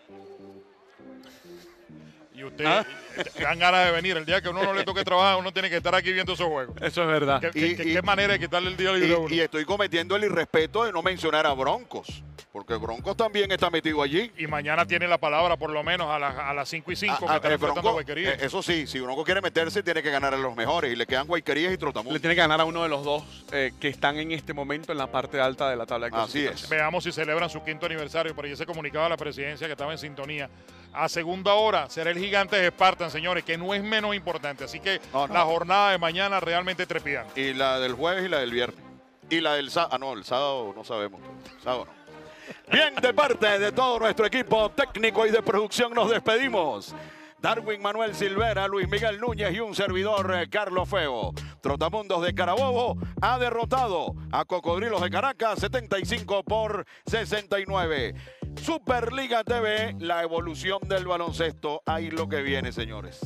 Y usted dan ganas de venir. El día que uno no le toque trabajar, uno tiene que estar aquí viendo esos juegos. Eso es verdad. ¿Qué manera de quitarle el día libre a uno? Y estoy cometiendo el irrespeto de no mencionar a Broncos. Porque Broncos también está metido allí. Y mañana tiene la palabra por lo menos a las 5:05 que está enfrentando a Guayquerías. Eso sí, si Bronco quiere meterse, tiene que ganar a los mejores. Y le quedan Guayquerías y Trotamundo. Le tiene que ganar a uno de los dos que están en este momento en la parte alta de la tabla de clasificación. Así es. Veamos si celebran su 5º aniversario. Por ahí se comunicaba a la presidencia que estaba en sintonía. A segunda hora será el Gigantes de Spartan, señores, que no es menos importante. Así que la jornada de mañana realmente trepidante. Y la del jueves y la del viernes. Y la del sábado. No, el sábado no sabemos. Sábado no. Bien, de parte de todo nuestro equipo técnico y de producción nos despedimos. Darwin Manuel Silvera, Luis Miguel Núñez y un servidor, Carlos Feo. Trotamundos de Carabobo ha derrotado a Cocodrilos de Caracas 75-69. Superliga TV, la evolución del baloncesto. Ahí lo que viene, señores.